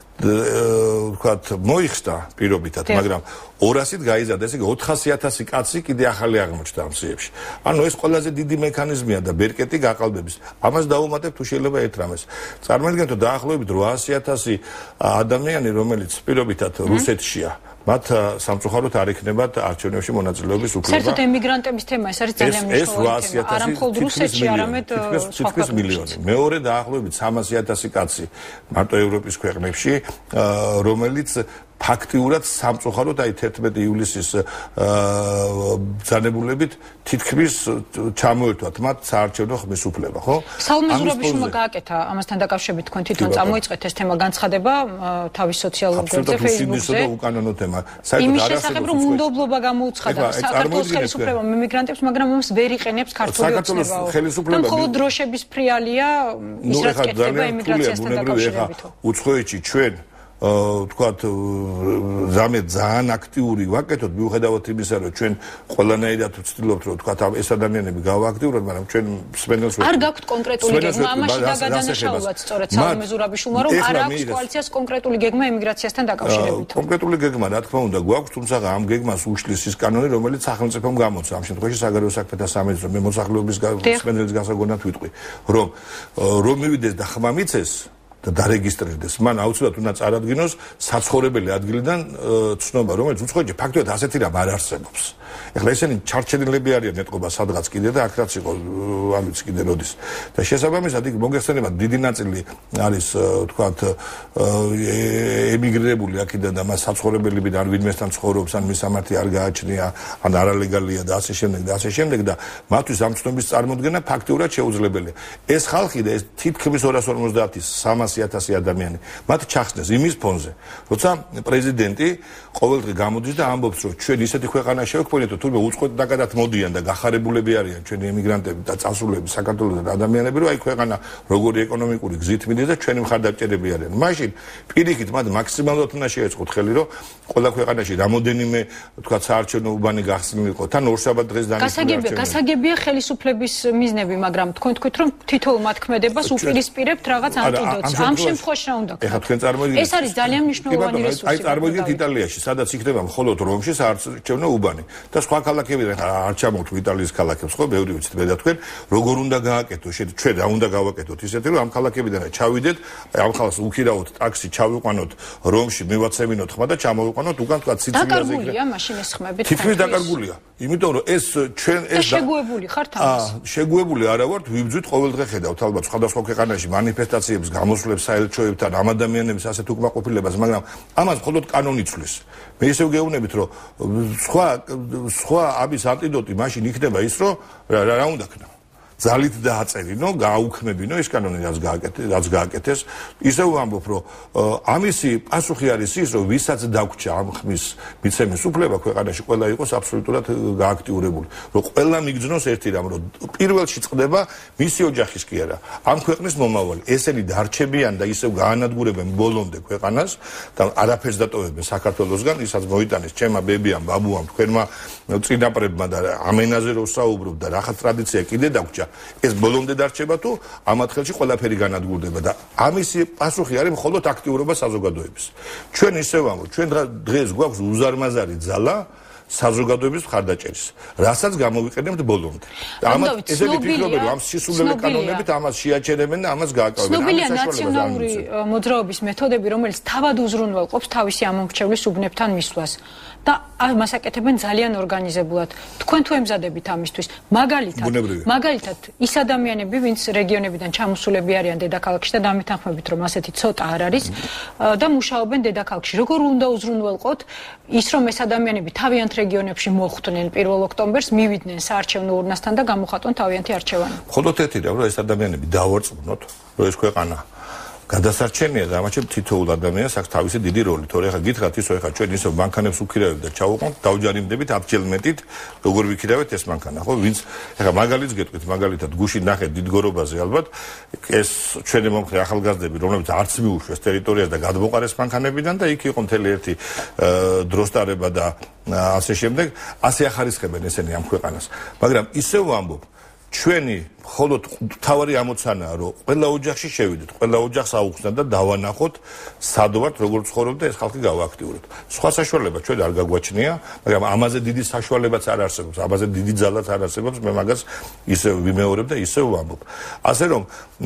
ვთქვათ, მოიხსნა პირობითად, მაგრამ ორასით გაიზარდა, ესე იგი ოთხასი ათასი კაცი კიდე ახალი აღმოჩნდა ამ სიებში. ანუ ეს ყველაზე დიდი მექანიზმია და ბერკეტი გაყალბების. ამას დავუმატებთ თუ შეიძლება ერთ რამეს. წარმოიდგინეთ, რომ დაახლოებით რვაასი ათასი ადამიანი, რომელიც პირობითად რუსეთშია, მათ სამწუხაროდ არ იქნებათ არჩევნებში მონაწილეობის უფლება. საერთოდ ემიგრანტების თემა ეს არის ძალიან მნიშვნელოვანი თემა. არა მხოლოდ რუსეთში, არამედ სხვა ქვეყნებში. მეორე დაახლოებით სამასი ათასი კაცი მარტო ევროპის ქვეყნებში, რომელიც ფაქტიურად სამწუხაროდ აი თერთმეტი ივლისის ბრძანებულებით თითქმის ჩამოერთვათ მათ საარჩევნო ხმის უფლება, ხო? სალომე ზურაბიშვილმა გააკეთა ამასთან დაკავშირებით თქვენ თვითონ წამოიწყეთ ეს თემა განცხადება თავის სოციალურ გვერდზე, Facebook-ზე. და უკანონო თემა. იმის შესახებ რომ უნდობლობა გამოუცხადა საქართველოს ხელისუფლებამ ემიგრანტებს, მაგრამ ამას ვერ იყენებს ქართული ოცნება. მხოლოდ დროშების ფრიალია ის რაც კეთდება ემიგრაციასთან დაკავშირებით. უცხოეთში ჩვენ ვთქვათ, ზამე ძალიან აქტიური ვაკეთოთ, მიუხედავად იმისა, რომ ჩვენ ყველანაირად ვცდილობთ, რომ ვთქვათ, ეს ადამიანები გავააქტიუროთ, მაგრამ ჩვენ სპენელს არ გაქვთ კონკრეტული გეგმა, ამაში დაგადანაშაულად სწორედ სალომე ზურაბიშვილმა, რომ არ აქვს კოალიციას კონკრეტული გეგმა ემიგრაციასთან დაკავშირებით. კონკრეტული გეგმა, რა თქმა უნდა, გვაქვს, თუმცა ამ გეგმას უშლის ის კანონი, რომელიც სახელმწიფომ გამოცა. ამ შემთხვევაში საგარეო საქმეთა სამინისტრო, მე მოსახლეობის სპენელის გასაგონად ვიტყვი, რომ რომ მივიდეს და ხმა მიცეს და დარეგისტრირდეს, მან აუცილებლად უნდა წარადგინოს საცხოვრებელი ადგილიდან ცნობა, რომელიც უცხოეთში ფაქტობრივად ასეთი რამ არ არსებობს. ეხლა ესენი ჩარჩენილები არიან ეტყობა სადღაც კიდე და აქ რაც იყო, არ ვიცი კიდე როდის. და შესაბამისად იქ მოგეხსენებათ დიდი ნაწილი არის, ვთქვათ, ემიგრირებული აქედან და მას საცხოვრებლები და არ ვინმესთან ცხოვრობს, ან მისამართი არ გააჩნია, ან არალეგალია და ასე შემდეგ და ასე შემდეგ და მათთვის ამ ცნობის წარმოქმნა ფაქტიურად შეუძლებელია. ეს ხალხი და ეს თითქმის ორას ორმოცდაათი სამასი ათასი ადამიანი მათ ჩახსნეს იმის ფონზე, როცა პრეზიდენტი ყოველდღე გამოდის და ამბობს, რომ ჩვენ ისეთი ქვეყანა შევქმნით, ამიტომ თურმე უწყოთ დაკადათ მოდიან და გახარებულები არიან ჩვენი ემიგრანტები და წასულები საქართველოსთან ადამიანები რომ აი ქვეყანა როგორი ეკონომიკური გზით მიდის და ჩვენი მხარდამჭერები არიან. მაშინ პირიქით მათ მაქსიმალურად უნდა შეეწყოთ ხელი რომ ყველა ქვეყანაში რამოდენიმე თქვა საარჩევნო უბანი გახსნილიყო თან ორსაბათ დღეს განსაგებია გასაგებია ხელისუფლების მიზნები, მაგრამ თქვენ თქვით რომ თითოეულ მათქმედებას უპირისპირებთ რაღაც ანტიდოტს. ამ შემთხვევაში რა უნდა გქონდეს? ეხლა თქვენ წარმოგიდგენთ ეს არის ძალიან მნიშვნელოვანი რესურსი. აი წარმოგიდგენთ იტალიაში, სადაც იქნება მხოლოდ რომში საარჩევნო უბანი და სხვა ქალაქებიდან არ ჩამოვთ იტალიის ქალაქებს, ხო, ბევრი ვიცით მე და თქვენ, როგორ უნდა გააკეთოს, ჩვენ რა უნდა გავაკეთოთ ისეთი რომ ამ ქალაქებიდან ჩავიდეთ, ამ ხალხს უქირავოთ ტაქსი, ჩავიყვანოთ რომში, მივაცემინოთ ხმა და ჩამოვიყვანოთ უკან თქვა ციცილიაზე. დაკარგულია მაშინ ეს ხმები. თითქმის დაკარგულია. იმიტომ რომ ეს ჩვენ ეს შეგუებული ხართ ამას? აა, შეგუებული არა ვართ, ვიბძვით ყოველდღე ხედავთ ალბათ სხვადასხვა ქვეყანაში მანიფესტაციებს, გამოსვლებს საელჩოებთან, ამ ადამიანების ასეთ უკმაყოფილებას, მაგრამ ამას მხოლოდ კანონი ცვლის. მე ისევ გეუბნებით, რომ სხვა სხვა ამის ანტიდოტი მაშინ იქნება ის, რომ რა რა უნდა ქნა. ძალით დააწერინო, გააუქმებინო ეს კანონი რაც გააკეთეს, რაც გააკეთეს. ისევ ვამბობ, რომ ამისი პასუხი არის ის, რომ ვისაც დაგვრჩა ამ ხმის მიცემის უფლება ქვეყანაში ყველა იყოს აბსოლუტურად გააქტიურებული. რომ ყველა მიგძნოს ერთი რამ, რომ პირველში წყდება მისი ოჯახის კი არა, ამ ქვეყნის მომავალი. ესენი დარჩებიან და ისევ გაანადგურებენ ბოლომდე ქვეყანას და არაფერს დატოვებენ საქართველოსგან, ისაც მოიტანეს ჩემმა ბებიამ, ბაბუამ, თქვენმა წინაპრებმა და ამენაზე რო საუბრობ და რაღაც ტრადიცია კიდე დაგვრჩა. ეს ბოლომდე დარჩება თუ ამათ ხელში ყველაფერი განადგურდება და ამისი პასუხი არის მხოლოდ აქტიურობა საზოგადოების. ჩვენ ისე ვამბობთ, ჩვენ დღეს გვაქვს უზარმაზარი ძალა საზოგადოების მხარდაჭერის, რასაც გამოვიყენებთ ბოლომდე. ამათ ესეთი ფიქრობენ, რომ ამ სისულელე კანონებით ამას შეაჩერებენ და ამას გააკავებენ. ცნობილია ნაციონალური მოძრაობის მეთოდები, რომელიც თავად უზრუნველყოფს თავისი ამომრჩევლის უბნებთან მისვლას. და ამას აკეთებენ ძალიან ორგანიზებულად. თქვენ თუ ემზადებით ამისთვის, მაგალითად, მაგალითად ის ადამიანები, ვინც რეგიონებიდან ჩამოსულები არიან დედაქალაქში და დამეთანხმებით, რომ ასეთი ცოტა არ არის და მუშაობენ დედაქალაქში. როგორ უნდა უზრუნველყოთ ის, რომ ეს ადამიანები თავიანთ რეგიონებში მოხვდნენ პირველ ოქტომბერს, მივიდნენ საარჩევნო ურნასთან და გამოხატონ თავიანთი არჩევანი. მხოლოდ ერთი რა, რომ ეს ადამიანები დავარწმუნოთ, რომ ეს ქვეყანა გადასარჩენია და ამაჩემ თითოეულ ადამიანს აქვს თავისი დიდი როლი. თორე ხა გითხრათ ისო ხა ჩვენ ისო მანქანებს უქირავებთ და ჩავუყავთ, დავჯარიმდებით აბჯელმეტით, როგორ ვიქირავეთ ეს მანქანა, ხო? ვინც ხა მაგალითს გეტყვით, მაგალითად გუშინ ნახეთ დიდგორობაზე ალბათ ეს ჩვენი მომხრე ახალგაზრდები, რომლებიც არც მიუშვეს ტერიტორიას და გადმოყარეს მანქანებიდან და იქ იყო მთელი ერთი დროსტარება და ასე შემდეგ, ასე ახარისხებენ ესენი ამ ქვეყანას. მაგრამ ისევ ვამბობ ჩვენი მხოლოდ თავარი ამოცანაა, რომ ყველა ოჯახში შევიდეთ, ყველა ოჯახს აუხსნათ და დავანახოთ, სად ვართ, როგორ ცხოვრობთ და ეს ხალხი გავააქტიუროთ. სხვა საშუალება ჩვენ არ გაგვაჩნია, მაგრამ ამაზე დიდი საშუალებაც არ არსებობს, ამაზე დიდი ძალაც არ არსებობს, მე მაგას ისევ ვიმეორებ და ისევ ვამბობ. ასე რომ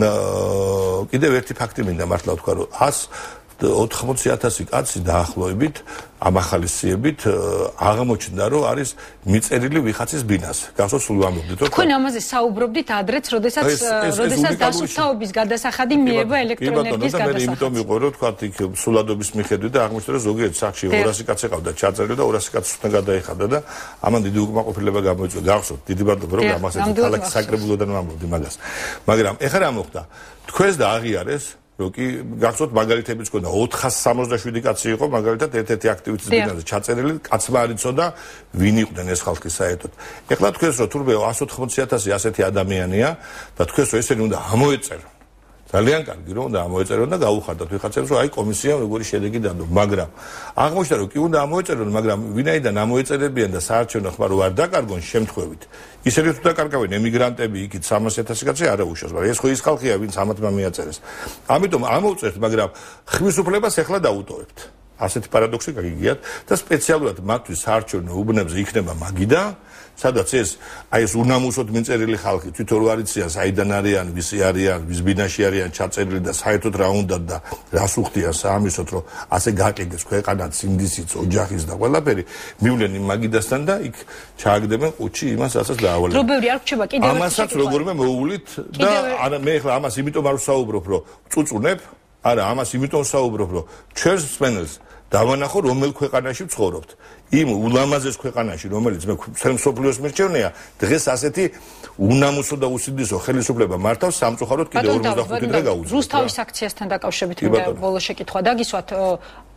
კიდევ ერთი ფაქტი მინდა მართლა ვთქვა, რომ ოთხმოცი ათასი კაცი დაახლოებით ამ ახალისიებით აღმოჩნდა, რომ არის მიწერილი ვიხაცის ბინაზე. გახსოვთ სულ ვამბობდით, რომ თქვენ ამაზე საუბრობდით ადრეც, როდესაც როდესაც დასუფთავობის გადასახადი მიება ელექტროენერგიის გადასახადს. იმიტომ იყო, რომ თქვა იქ სულადობის მიხედვით და აღმოჩნდა, რომ ზოგიერთ სახლში ორასი კაცი ყავდა ჩაწერილი და ორასი კაცი უნდა გადაიხადა და ამან დიდი უკმაყოფილება გამოიწვია. გახსოვთ, დიდი მადლობა, რომ გამახსენეთ ქალაქის საკრებულოდან ვამბობდი მაგას. მაგრამ ეხლა რა მოხდა? თქვენს და აღიარეს რომ კი გახსოვთ მაგალითებიც ქონდა ოთხას სამოცდაშვიდი კაცი იყო მაგალითად ერთ-ერთი აქტივისტის ბინაზე ჩაწერილი, კაცმა არ იცოდა ვინ იყვნენ ეს ხალხი საერთოდ. ეხლა თქვენს რომ თურმე εκατს ოთხმოცი ათასი ასეთი ადამიანია და თქვენს რომ ესენი უნდა ამოეწერონ. ძალიან კარგი რომ უნდა ამოეწერონ და გაუხარდათ ვიხაცებს რომ აი კომისიამ როგორი შედეგი დადო, მაგრამ აღმოჩნდა რომ კი უნდა ამოეწერონ, მაგრამ ვინაიდან ამოეწერებიან და საარჩევნო ხმა რო არ დაკარგონ შემთხვევით. ისინი თუ დაკარგავენ ემიგრანტები იქით სამას ათასი კაცი არა უშავს, მაგრამ ეს ხო ის ხალხია, ვინც ამათმა მიაწერეს. ამიტომ ამოვწერთ, მაგრამ ხმის უფლებას ეხლა დაუტოვებთ. ასეთი პარადოქსი გაგიგიათ და სპეციალურად მათთვის საარჩევნო უბნებზე იქნება მაგიდა, სადაც ეს აი ეს უნამუსოდ მიწერილი ხალხი თვითონ რო არიციან საიდან არიან, ვისი არიან, ვის ბინაში არიან ჩაწერილი და საერთოდ რა უნდა და რას უხდიან საამისოდ, რომ ასე გააკეთეს ქვეყანაც, ინდისიც, ოჯახის და ყველაფერი, მივლენ იმ მაგიდასთან და იქ ჩააგდებენ ყუთში იმას, რასაც დაავალებენ. რო ბევრი არ რჩება კიდევ ერთი ამასაც როგორმე მოუვლით და არა მე ახლა ამას იმიტომ არ ვსაუბრობ, რომ წუწუნებ, არა, ამას იმიტომ ვსაუბრობ, რომ ჩვენს მსმენელს დავანახო რომელ ქვეყანაში ვცხოვრობთ. იმ ულამაზეს ქვეყანაში, რომელიც მე მთელ მსოფლიოს მირჩევნია, დღეს ასეთი უნამუსო და უსიძვესო ხელისუფლება მართავს სამწუხაროდ კიდევ ორმოცდახუთი დღე გაუძლებს. რუსთავის აქციასთან დაკავშირებით მინდა ბოლო შეკითხვა დაგისვათ.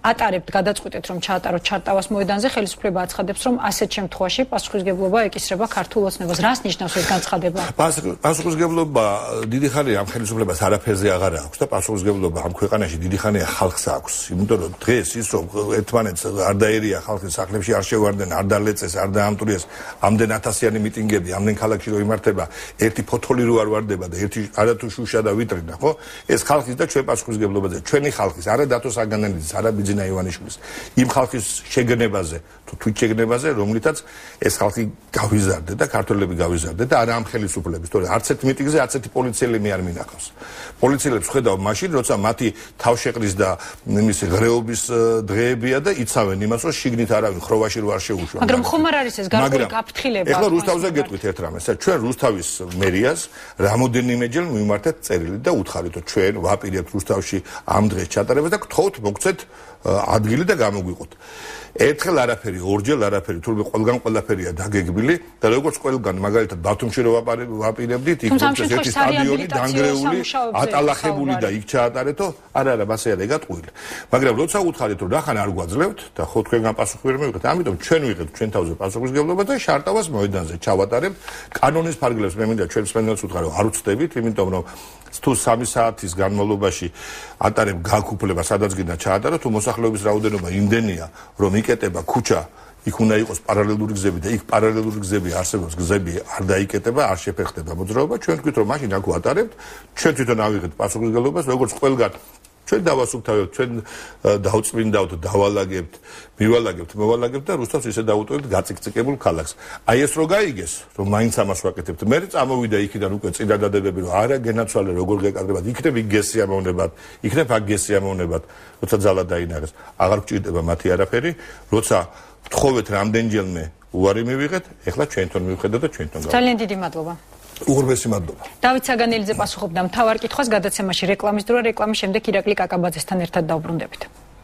ატარებთ გადაწყვეტეთ რომ ჩაატაროთ ჩარტავას მოედანზე, ხელისუფლება აცხადებს რომ ასეთ შემთხვევაში პასუხისმგებლობა ეკისრება ქართულ ოცნებას. რას ნიშნავს ეს განცხადება? პასუხისმგებლობა დიდი ხანია ამ ხელისუფლებას არაფერზე აღარ აქვს და პასუხისმგებლობა ამ ქვეყანაში დიდი ხანია ხალხს აქვს. იმიტომ რომ დღეს ის რომ ერთმანეთს არ დაერია ხალხის სახლებში არ შევარდნენ, არ დალეწეს, არ დაამტვრიეს ამდენ ათასიანი მიტინგები, ამდენ ქალაქში რო იმართება, ერთი ფოთოლი რო არ ვარდება და ერთი არათუ შუშა და ვიტრინა, ხო? ეს ხალხის და ჩვენ პასუხისმგებლობაზე, ჩვენი ხალხის, არა დათო საგანელიძის, არა ბიძინა ივანიშვილის, იმ ხალხის შეგნებაზე, თუ თვით შეგნებაზე, რომლითაც ეს ხალხი გავიზარდე და ქართველები გავიზარდე და არა ამ ხელისუფლების, თორე არც ერთ მიტინგზე არც ერთი პოლიციელი მე არ მინახავს. პოლიციელებს ხედავ მაშინ, როცა მათი თავშეყრის და იმის ღრეობის დღეებია და იცავენ იმას, რომ შიგნით არავინ ხროვაში რო არ შეუშვა. მაგრამ ხომ არ არის ეს გარკვეული გაფრთხილება? ეხლა რუსთავზე გეტყვით ერთ რამეს, ჩვენ რუსთავის მერიას რამოდენიმეჯერ მიმართეთ წერილი და უთხარით, რომ ჩვენ ვაპირებთ რუსთავში ამ დღეს ჩატარებას და გთხოვთ მოგცეთ ადგილი და გამოგვიყოთ. ერთხელ არაფერი, ორჯერ არაფერი, თურმე ყველგან ყველაფერია დაგეგმილი და როგორც ყველგან მაგალითად ბათუმში რო ვაპირებდით, იქ ერთი სტადიონი დანგრეული, ატალახებული და იქ ჩაატარეთო, არა არა, მასე არა ეგატყვილი. მაგრამ როცა უთხარით რომ რახან არ გვაძლევთ და ხო თქვენგან პასუხი ვერ მივიღეთ, ამიტომ ჩვენ ვიღებთ ჩვენ თავზე პასუხისმგებლობა და შარტავას მოედანზე ჩავატარებთ. კანონის ფარგლებს მე მინდა ჩვენ სპენდელს უთხრა რომ არ უცდებით, იმიტომ რომ თუ სამი საათის განმავლობაში ატარებ გაქუფლება, სადაც გინდა ჩაატარო, თუ მოსახლეობის რაოდენობა იმდენია, რომ იკეტება ქუჩა, იქ უნდა იყოს პარალელური გზები და იქ პარალელური გზები არსებობს, გზები არ დაიკეტება, არ შეფერხდება მოძრაობა, ჩვენ თქვით რომ მაშინ აქ ვატარებთ, ჩვენ თვითონ ავიღეთ პასუხისმგებლობას, როგორც ყველგან ჩვენ დავასუფთავებთ, ჩვენ დავწმინდავთ, დავალაგებთ, მივალაგებთ, მოვალაგებთ და რუსთავს ისე დავუტოვებთ გაწიკწიკებულ ქალაქს. აი ეს რო გაიგეს, რომ მაინც ამას ვაკეთებთ. მე წამოვიდა იქიდან უკვე წინადადებები, რომ არა გენაცვალე როგორ გეკადრებათ, იქნებ იქ გესი ამოვნებათ, იქნებ აქ გესი ამოვნებათ, როცა ძალა დაინარეს. აღარ გჭირდება მათი არაფერი, როცა ვთხოვეთ რამდენჯერმე უარი მივიღეთ, ეხლა ჩვენთან მივხედოთ და ჩვენთან გავაკეთოთ. ძალიან დიდი მადლობა. უღრმესი მადლობა. დავით საგანელიძე პასუხობდა მთავარ კითხვას გადაცემაში რეკლამის დრო, რეკლამის შემდეგ ირაკლი კაკაბაძესთან ერთად დავბრუნდებით.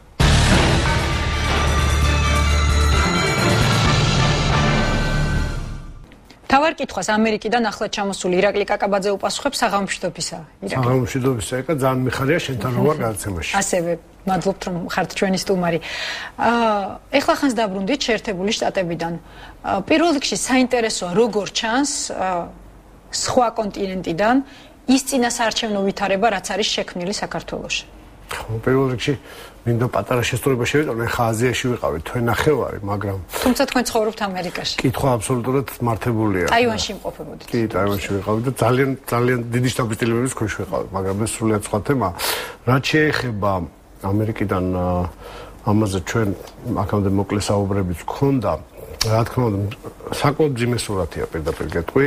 მთავარ კითხვას ამერიკიდან ახლად ჩამოსული ირაკლი კაკაბაძე უპასუხებს საღამომშვიდობისა. საღამომშვიდობისა, ეკა ძალიან მიხარია შენთან რო ვარ გადაცემაში. ასევე მადლობთ რომ ხართ ჩვენი სტუმარი. აა ეხლა ხანს დაბრუნდით შეერთებული შტატებიდან. პირველ რიგში საინტერესოა როგორ ჩანს სხვა კონტინენტიდან ის წინასაარჩევნო ვითარება, რაც არის შექმნილი საქართველოში. პირველ რიგში მინდა პატარა შესწორება შევიტანო, ხა აზიაში ვიყავით, თქვენ ნახევარი, მაგრამ თუმცა თქვენ ცხოვრობთ ამერიკაში. კითხვა აბსოლუტურად მართებულია. ტაივანში იმყოფებოდით. კი, ტაივანში ვიყავით და ძალიან ძალიან დიდი შთაბეჭდილებების ქვეშ ვიყავით, მაგრამ ეს სრულიად სხვა თემა. რაც შეეხება ამერიკიდან ამაზე ჩვენ აქამდე მოკლე საუბრებიც გქონდა, რა თქმა უნდა, საკმაოდ მძიმე სურათია პირდაპირ გეტყვი.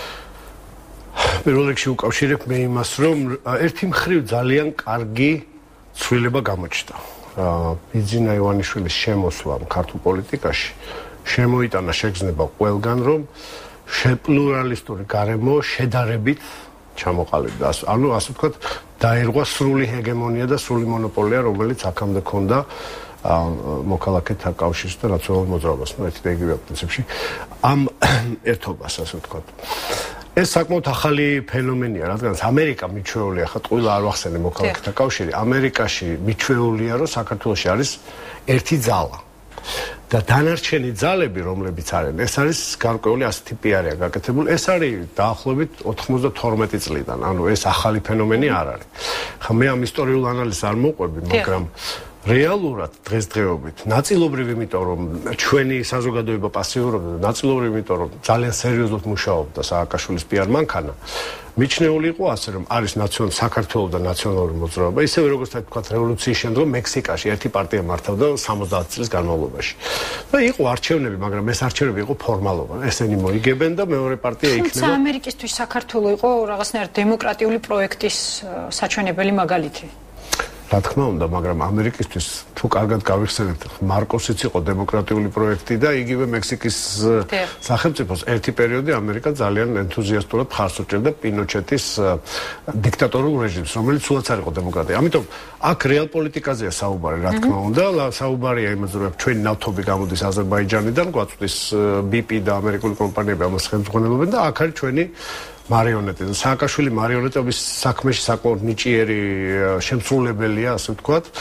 პირველ რიგში უკავშირებ მე იმას, რომ ერთი მხრივ ძალიან კარგი ცვლილება გამოჩნდა. ბიძინა ივანიშვილის შემოსვლა ქართულ პოლიტიკაში შემოიტანა შეგრძნება ყველგან, რომ შეპლურალისტური გარემო შედარებით ჩამოყალიბდა. ანუ ასე ვთქვათ, დაერღვა სრული ჰეგემონია და სრული მონოპოლია, რომელიც აქამდე ჰქონდა მოქალაქეთა კავშირს და ნაციონალურ მოძრაობას, ну ერთი და იგივე პრინციპში ამ ერთობას, ასე ვთქვათ. ეს საკმაოდ ახალი ფენომენია, რადგან ამერიკა მიჩვეულია, ხა ყველა არ ვახსენე მოქალაქეთა კავშირი, ამერიკაში მიჩვეულია, რომ საქართველოში არის ერთი ძალა. და დანარჩენი ძალები, რომლებიც არიან, ეს არის გარკვეული ასეთი პიარია გაკეთებული. ეს არის დაახლოებით ოთხმოცდათორმეტი წლიდან, ანუ ეს ახალი ფენომენი არ არის. ხა მე ამ ისტორიულ ანალიზს არ მოყვები, მაგრამ რეალურად დღესდღეობით ნაწილობრივ იმიტომ რომ ჩვენი საზოგადოება პასიურობდა და ნაწილობრივ იმიტომ რომ ძალიან სერიოზულად მუშაობდა სააკაშვილის პიარ მანქანა მიჩნეული იყო ასე რომ არის ნაციონალური საქართველოს და ნაციონალური მოძრაობა ისევე როგორც თქვა რევოლუციის შემდგომ მექსიკაში ერთი პარტია მართავდა სამოცდაათი წლის განმავლობაში და იყო არჩევნები მაგრამ ეს არჩევნები იყო ფორმალობა ესენი მოიგებენ და მეორე პარტია იქნება თუმცა ამერიკისთვის საქართველო იყო რაღაცნაირად დემოკრატიული პროექტის საჩვენებელი მაგალითი რა თქმა უნდა, მაგრამ ამერიკისთვის თუ კარგად გავიხსენებთ, მარკოსიც იყო დემოკრატიული პროექტი და იგივე მექსიკის სახელმწიფოს ერთი პერიოდი ამერიკა ძალიან ენთუზიასტურად მხარს უჭერდა პინოჩეტის დიქტატორულ რეჟიმს, რომელიც სულაც არ იყო დემოკრატია. ამიტომ აქ რეალ პოლიტიკაზეა საუბარი, რა თქმა უნდა, საუბარია იმაზე, რომ ჩვენი ნავთობი გამოდის აზერბაიჯანიდან, გვაწვდის ბი პი და ამერიკული კომპანიები ამას ხელმძღვანელობენ და აქ არის ჩვენი მარიონეტი. სააკაშვილი მარიონეტების საქმეში საკმაოდ ნიჭიერი შემსრულებელია, ასე ვთქვათ.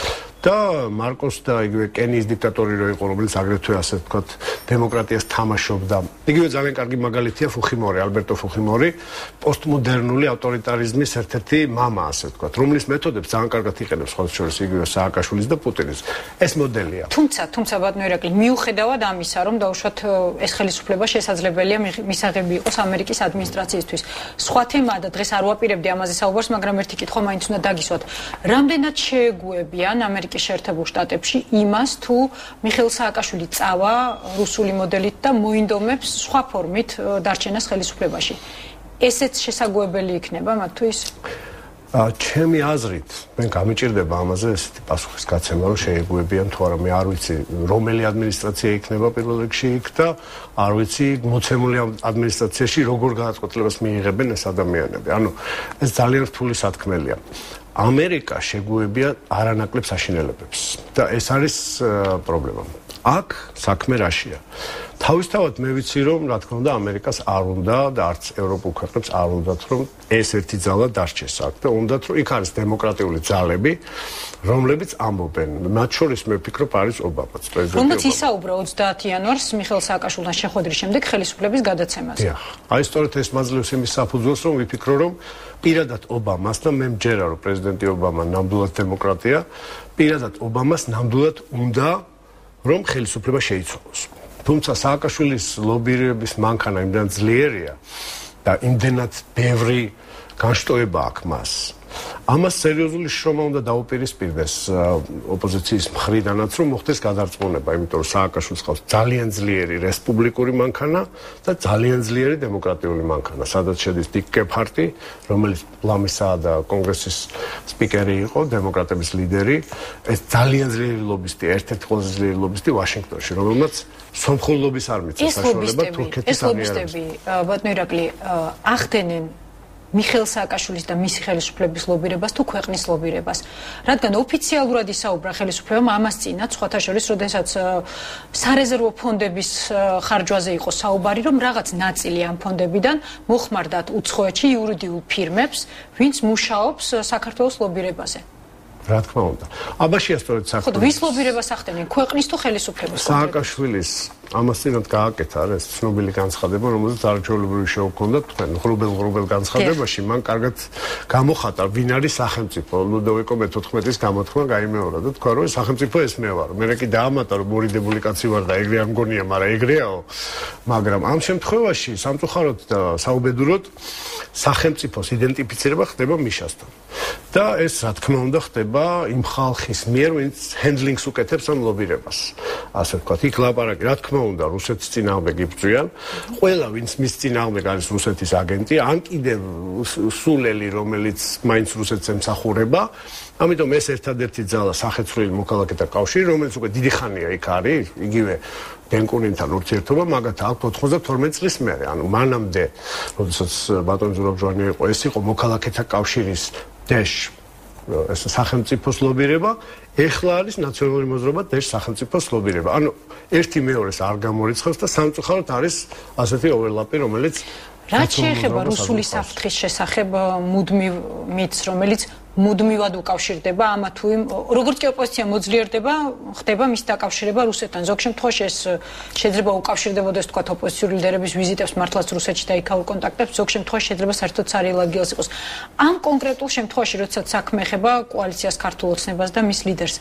და მარკოს და იგივე კენიის დიქტატორი რო იყო, რომელიც აგრეთვე ასე ვთქვათ, დემოკრატიას თამაშობდა. იგივე ძალიან კარგი მაგალითია ფუხიმორი, ალბერტო ფუხიმორი, პოსტმოდერნული ავტორიტარიზმის ერთ-ერთი მამა, ასე ვთქვათ, რომლის მეთოდებს ძალიან კარგად იყენებს ხოლმე შორის იგივე სააკაშვილის და პუტინის. ეს მოდელია. თუმცა, თუმცა ბატონო ირაკლი, მიუხედავად ამისა, რომ დაუშვათ ეს ხელისუფლება შესაძლებელია მისაღები იყოს ამერიკის ადმინისტრაციისთვის. სხვა თემაა და დღეს არ ვაპირებდი ამაზე საუბარს, მაგრამ ერთი კითხვა მაინც უნდა დაგისვათ. რამდენად შეეგუებიან ამერიკის შეერთებულ შტატებში იმას, თუ მიხეილ სააკაშვილი წავა რუსული მოდელით და მოინდომებს სხვა ფორმით დარჩენას ხელისუფლებაში. ესეც შესაძლებელი იქნება მათთვის? ჩემი აზრით, მე გამიჭირდება ამაზე ესეთი პასუხის გაცემა, რომ შეეგუებიან თუ არა, მე არ ვიცი, რომელი ადმინისტრაცია იქნება პირველ რიგში იქ და არ ვიცი, მოცემული ადმინისტრაციაში როგორ გადაწყვეტილებას მიიღებენ ეს ადამიანები. ანუ ეს ძალიან რთული სათქმელია. ამერიკა შეგუებია არანაკლებ საშინელებებს და ეს არის პრობლემა. აქ საქმე რაშია? თავისთავად მე ვიცი, რომ რა თქმა უნდა ამერიკას არ უნდა და არც ევროპულ ქვეყნებს არ უნდათ, რომ ეს ერთი ძალა დარჩეს აქ და უნდათ, რომ იქ არის დემოკრატიული ძალები, რომლებიც ამბობენ. მათ შორის მე ვფიქრობ არის ობამაც, პრეზიდენტი ობამა. რომაც ისაუბრა ოცდაათი იანვარს მიხეილ სააკაშვილთან შეხვედრის შემდეგ ხელისუფლების გადაცემაზე. დიახ. აი სწორედ ეს მაძლევს იმის საფუძველს, რომ ვიფიქრო, რომ პირადად ობამას და მე მჯერა, რომ პრეზიდენტი ობამა ნამდვილად დემოკრატია, პირადად ობამას ნამდვილად უნდა რომ ხელისუფლება შეიცვალოს. თუმცა სააკაშვილის ლობირების მანქანა იმდან ძლიერია და იმდენად ბევრი განშტოება აქვს მას. ამას სერიოზული შრომა უნდა დაუპირისპირდეს ოპოზიციის მხრიდანაც, რომ მოხდეს გადარწმუნება, იმიტომ რომ სააკაშვილს ყავს ძალიან ძლიერი რესპუბლიკური მანქანა და ძალიან ძლიერი დემოკრატიული მანქანა, სადაც შედის დიკ გეფჰარტი, რომელიც პლამისა და კონგრესის სპიკერი იყო, დემოკრატების ლიდერი, ეს ძალიან ძლიერი ლობისტი, ერთ-ერთი ყველაზე ძლიერი ლობისტი ვაშინგტონში, რომელმაც სომხოლობის არ მიწევს საშუალება თურქეთის ეს ლობისტები, ბატონო ირაკლი, ახდენენ მიხეილ სააკაშვილის და მისი ხელისუფლების ლობირებას თუ ქვეყნის ლობირებას. რადგან ოფიციალურად ისაუბრა ხელისუფლებამ ამას წინათ, სხვათა შორის, როდესაც სარეზერვო ფონდების ხარჯვაზე იყო საუბარი, რომ რაღაც ნაწილი ამ ფონდებიდან მოხმარდათ უცხოეთში იურიდიულ ფირმებს, ვინც მუშაობს საქართველოს ლობირებაზე. რა თქმა უნდა. აბაშია სწორედ საქმე. ხო, ვის ლობირებას ახდენენ? ქვეყნის თუ ხელისუფლების? სააკაშვილის ამას წინათ გააკეთა რა ეს ცნობილი განცხადება, რომელზეც არაჩვეულებრივი შეუქონდა თქვენ ღრუბელ-ღრუბელ განცხადებაში, მან კარგად გამოხატა, ვინ არის სახელმწიფო. ლუდოვიკო მეთოთხმეტის გამოთქმა გაიმეორა და თქვა, რომ სახელმწიფო ეს მე ვარ. მე კი დაამატა, რომ მორიდებული კაცი ვარ და ეგრე არ მგონია, მაგრამ ეგრეაო. მაგრამ ამ შემთხვევაში სამწუხაროდ და საუბედუროდ სახელმწიფოს იდენტიფიცირება ხდება მიშასთან. და ეს რა თქმა უნდა ხდება იმ ხალხის მიერ, ვინც ჰენდლინგს უკეთებს ამ ლობირებას. ასე ვთქვათ, იქ ლაპარაკი, რა თქმა უნდა, რუსეთის წინააღმდეგ იბრძვიან. ყველა, ვინც მის წინააღმდეგ არის რუსეთის აგენტი, ან კიდევ სულელი, რომელიც მაინც რუსეთს ემსახურება. ამიტომ ეს ერთადერთი ძალა სახეცვლილი მოქალაქეთა კავშირი, რომელიც უკვე დიდი ხანია იქ არის, იგივე ბენკუნინთან ურთიერთობა, მაგათ აქვს ოთხმოცდათორმეტი წლის მერე. ანუ მანამდე, როდესაც ბატონ ზურაბ-ჟვანია იყო, ეს იყო მოქალაქეთა კავშირის დეშ ეს სახელმწიფოს ლობირება, ეხლა არის ნაციონალური მოძრაობა დეშ სახელმწიფოს ლობირება. ანუ ერთი მეორეს არ გამორიცხავს და სამწუხაროდ არის ასეთი ოვერლაპი, რომელიც რაც შეეხება რუსული საფრთხის შესახებ მუდმივ მითს, რომელიც მუდმივად უკავშირდება ამა თუ იმ, როგორც კი ოპოზიცია მოძლიერდება, ხდება მის დაკავშირება რუსეთთან. ზოგ შემთხვევაში ეს შეიძლება უკავშირდებოდეს თქვათ ოპოზიციური ლიდერების ვიზიტებს მართლაც რუსეთში და იქაურ კონტაქტებს, ზოგ შემთხვევაში შეიძლება საერთოდ სარიელ ადგილას იყოს. ამ კონკრეტულ შემთხვევაში, როდესაც საქმე ეხება კოალიციას ქართულ ოცნებას და მის ლიდერს,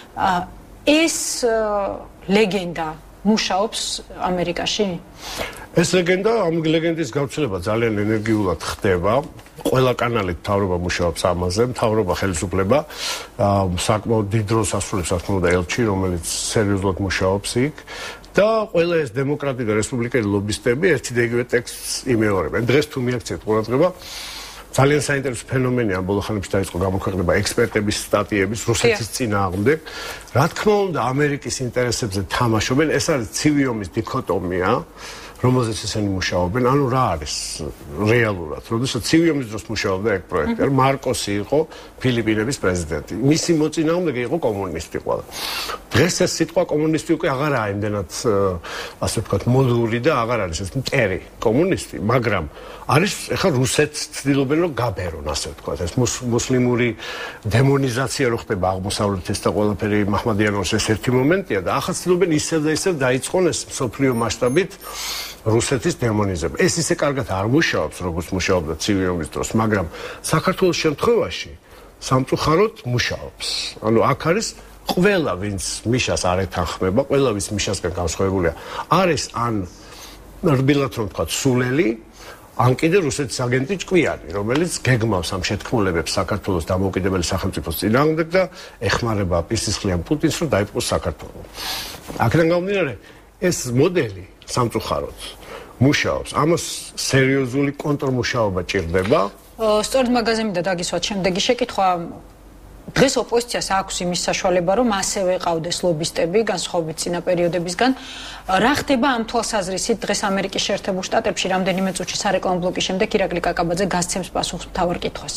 ეს ლეგენდა მუშაობს ამერიკაში? ეს ლეგენდა, ამ ლეგენდის გავრცელება ძალიან ენერგიულად ხდება. ყველა კანალით მთავრობა მუშაობს ამაზე, მთავრობა ხელისუფლება საკმაოდ დიდ დროს ასრულებს, ასე თქმოდა, ელჩი, რომელიც სერიოზულად მუშაობს იქ და ყველა ეს დემოკრატი და რესპუბლიკელი ლობისტები ერთი და იგივე ტექსტს იმეორებენ. დღეს თუ მიაქციეთ ყურადღება, ძალიან საინტერესო ფენომენია ამ ბოლო ხანებში დაიწყო გამოქვეყნება ექსპერტების სტატიების რუსეთის წინააღმდეგ. რა თქმა უნდა, ამერიკის ინტერესებზე თამაშობენ, ეს არის ცივი ომის დიქოტომია. რომელზეც ესენი მუშაობენ, ანუ რა არის რეალურად. როდესაც ცივი ომის დროს მუშაობდა ეგ პროექტი, mm-hmm. მარკოსი იყო ფილიპინების პრეზიდენტი. მისი მოწინააღმდეგე იყო კომუნისტი ყველა. დღეს ეს სიტყვა კომუნისტი უკვე აღარაა იმდენად ასე ვთქვათ მოდული და აღარ არის ეს მტერი კომუნისტი, მაგრამ არის ეხლა რუსეთს ცდილობენ რომ გაბერონ ასე ვთქვათ. ეს მუსლიმური დემონიზაცია რო ხდება აღმოსავლეთის და ყველაფერი მაჰმადიანოს ეს ერთი მომენტია და ახლა ცდილობენ ისევ და ისევ დაიწყონ ეს მსოფლიო მასშტაბით რუსეთის დემონიზება. ეს ისე კარგად არ მუშაობს, როგორც მუშაობდა ცივი ომის დროს, მაგრამ საქართველოს შემთხვევაში სამწუხაროდ მუშაობს. ანუ აქ არის ყველა ვინც მიშას არ ეთანხმება, ყველა ვის მიშასგან განსხვავებულია, არის ან რბილად რომ ვთქვათ სულელი, ან კიდე რუსეთის აგენტი ჭკვიანი, რომელიც გეგმავს ამ შეთქმულებებს საქართველოს დამოუკიდებელი სახელმწიფოს წინააღმდეგ და ეხმარება პირსისხლიან პუტინს, რომ დაიპყროს საქართველო. აქედან გამომდინარე, ეს მოდელი სამწუხაროდ მუშაობს. ამას სერიოზული კონტრმუშაობა ჭირდება. სწორედ მაგაზე მინდა დაგისვათ შემდეგი შეკითხვა. დღეს ოპოზიციას აქვს იმის საშუალება, რომ ასევე ყავდეს ლობისტები განსხვავებით წინა პერიოდებისგან. რა ხდება ამ თვალსაზრისით დღეს ამერიკის შეერთებულ შტატებში რამდენიმე წუთში სარეკლამო ბლოკის შემდეგ ირაკლი კაკაბაძე გასცემს პასუხს მთავარ კითხვას.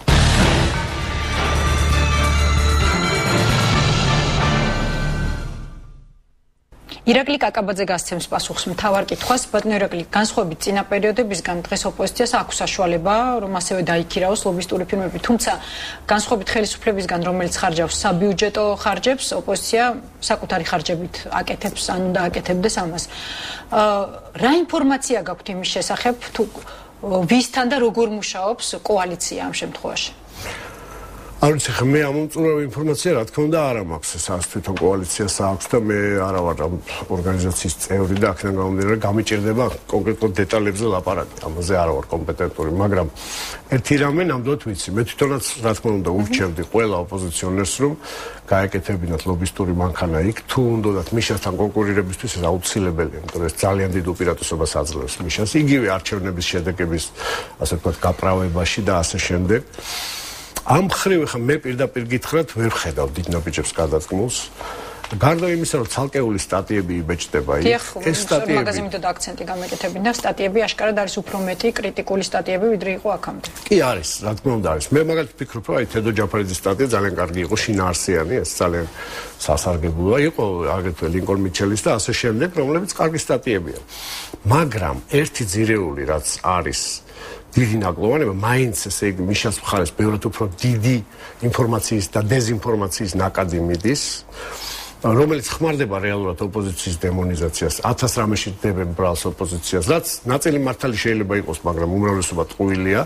ირაკლი კაკაბაძე გასცემს პასუხს მთავარ კითხვას. ბატონო ირაკლი, განსხვავებით წინა პერიოდებისგან დღეს ოპოზიციას აქვს საშუალება, რომ ასევე დაიქირაოს ლობისტური ფირმები, თუმცა განსხვავებით ხელისუფლებისგან, რომელიც ხარჯავს საბიუჯეტო ხარჯებს, ოპოზიცია საკუთარი ხარჯებით აკეთებს, ან უნდა აკეთებდეს ამას. რა ინფორმაცია გაქვთ იმის შესახებ, თუ ვისთან და როგორ მუშაობს კოალიცია ამ შემთხვევაში? არ ვიცი, ხა მე ამომწურავი ინფორმაცია, რა თქმა უნდა, არ მაქვს ეს არც თვითონ კოალიციას აქვს და მე არა ვარ ამ ორგანიზაციის წევრი და აქედან გამომდინარე გამიჭირდება კონკრეტულ დეტალებზე ლაპარაკი. ამაზე არ ვარ კომპეტენტური, მაგრამ ერთი რამე ნამდვილად ვიცი. მე თვითონაც რა თქმა უნდა ურჩევდი ყველა ოპოზიციონერს, რომ გაეკეთებინათ ლობისტური მანქანა იქ, თუ უნდათ მიშასთან კონკურირებისთვის ეს აუცილებელია, იმიტომ რომ ეს ძალიან დიდ უპირატესობას აძლევს მიშას, იგივე არჩევნების შედეგების, ასე ვთქვათ, გაправებაში და ასე შემდეგ. ამ ხრივ ხა მე პირდაპირ გითხრათ ვერ ხედავ დიდ ნაბიჯებს გადადგმულს. გარდა იმისა, რომ ცალკეული სტატიები იბეჭდება იქ, ეს სტატიები მაგაზე მინდოდა აქცენტი გამეკეთებინა, სტატიები აშკარად არის უფრო მეტი კრიტიკული სტატიები, ვიდრე იყო აქამდე. კი არის, რა თქმა უნდა არის. მე მაგალითად ვფიქრობ, რომ აი თედო ჯაფარიძის სტატია ძალიან კარგი იყო, შინაარსიანი, ეს ძალიან სასარგებლოა. იყო აგრეთვე ლინკოლ მიჩელის და ასე შემდეგ, რომლებიც კარგი სტატიებია. მაგრამ ერთი ძირეული რაც არის დიდი ნაკლოვანება, მაინც ესე იგი მიშას მხარეს ბევრად უფრო დიდი ინფორმაციის და დეზინფორმაციის ნაკადი მიდის, რომელიც ხმარდება რეალურად ოპოზიციის დემონიზაციას, ათას რამეში დებენ ბრალს ოპოზიციას, რაც ნაწილი მართალი შეიძლება იყოს, მაგრამ უმრავლესობა ტყუილია.